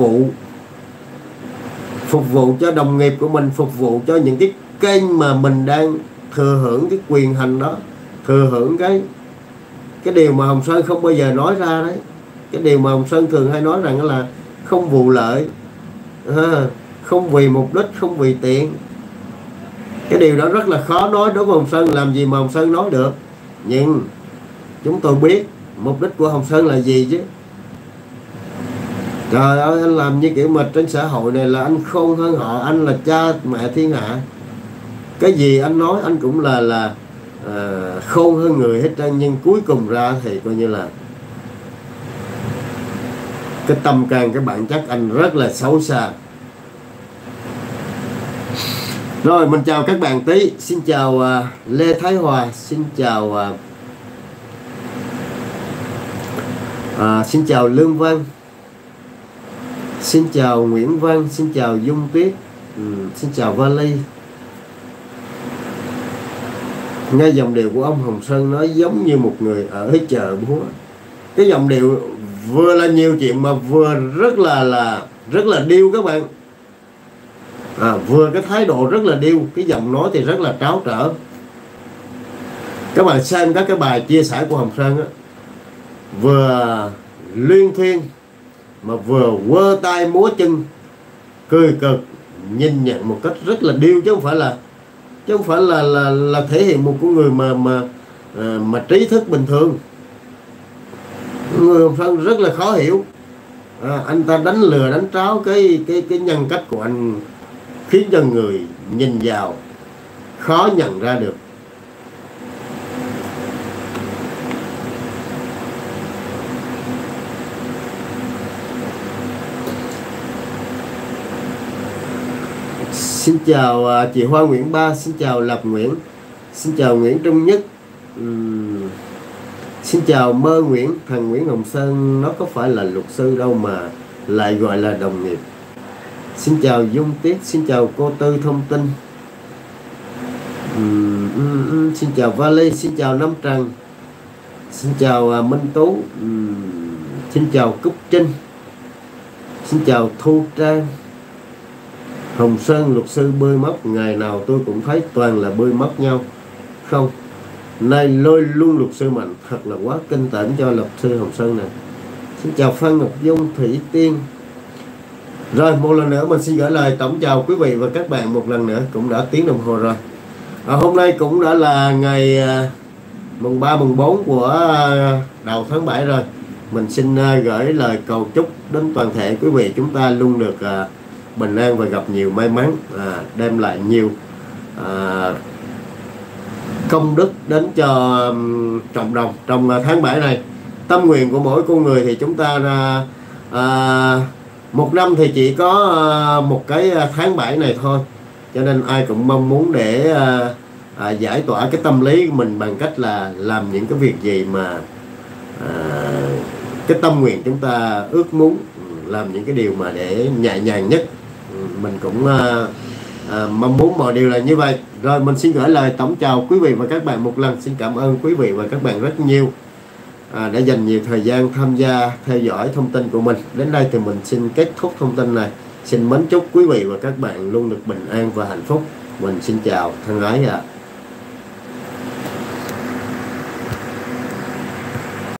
A: vụ cho đồng nghiệp của mình, phục vụ cho những cái kênh mà mình đang thừa hưởng cái quyền hành đó, thừa hưởng cái điều mà Hồng Sơn không bao giờ nói ra đấy. Cái điều mà Hồng Sơn thường hay nói rằng là không vụ lợi, không vì mục đích, không vì tiền. Cái điều đó rất là khó nói đối với Hồng Sơn, làm gì mà Hồng Sơn nói được. Nhưng chúng tôi biết mục đích của Hồng Sơn là gì chứ. Trời ơi, anh làm như kiểu mà trên xã hội này là anh khôn hơn họ, anh là cha mẹ thiên hạ. Cái gì anh nói anh cũng là khôn hơn người hết trơn. Nhưng cuối cùng ra thì coi như là cái tâm can, cái bản chất anh rất là xấu xa. Rồi mình chào các bạn tí. Xin chào Lê Thái Hòa. Xin chào Xin chào Lương Văn, xin chào Nguyễn Văn, xin chào Dung Tuyết, xin chào Vali. Nghe giọng điệu của ông Hồng Sơn nói giống như một người ở chợ búa. Cái giọng điệu vừa là nhiều chuyện mà vừa rất là điêu các bạn. Vừa cái thái độ rất là điêu, cái giọng nói thì rất là tráo trở. Các bạn xem các cái bài chia sẻ của Hồng Sơn á, vừa luyên thuyên mà vừa quơ tay múa chân, cười cực, nhìn nhận một cách rất là điêu, chứ không phải là thể hiện một con người mà trí thức bình thường. Người Hồng Sơn rất là khó hiểu. Anh ta đánh lừa đánh tráo cái nhân cách của anh, khiến cho người nhìn vào khó nhận ra được. Xin chào chị Hoa Nguyễn Ba, xin chào Lập Nguyễn, xin chào Nguyễn Trung Nhất, xin chào Mơ Nguyễn. Thằng Nguyễn Hồng Sơn nó có phải là luật sư đâu mà lại gọi là đồng nghiệp. Xin chào Dung Tuyết, xin chào cô Tư Thông tin, xin chào Vali, xin chào Năm Trần, xin chào Minh Tú, xin chào Cúc Trinh, xin chào Thu Trang. Hồng Sơn luật sư bơi mất, ngày nào tôi cũng thấy toàn là bơi mất nhau. Không, nay lôi luôn luật sư Mạnh, thật là quá kinh tởm cho luật sư Hồng Sơn này. Xin chào Phan Ngọc Dung, Thủy Tiên. Rồi một lần nữa mình xin gửi lời tổng chào quý vị và các bạn một lần nữa, cũng đã tiếng đồng hồ rồi. Hôm nay cũng đã là ngày mùng 3 mùng 4 của đầu tháng 7 rồi. Mình xin gửi lời cầu chúc đến toàn thể quý vị chúng ta luôn được bình an và gặp nhiều may mắn, đem lại nhiều công đức đến cho cộng đồng trong tháng 7 này. Tâm nguyện của mỗi con người thì chúng ta một năm thì chỉ có một cái tháng 7 này thôi, cho nên ai cũng mong muốn để giải tỏa cái tâm lý của mình bằng cách là làm những cái việc gì mà cái tâm nguyện chúng ta ước muốn, làm những cái điều mà để nhẹ nhàng nhất. Mình cũng mong muốn mọi điều là như vậy. Rồi mình xin gửi lời tổng chào quý vị và các bạn một lần. Xin cảm ơn quý vị và các bạn rất nhiều đã dành nhiều thời gian tham gia theo dõi thông tin của mình. Đến đây thì mình xin kết thúc thông tin này. Xin mến chúc quý vị và các bạn luôn được bình an và hạnh phúc. Mình xin chào thân ái ạ.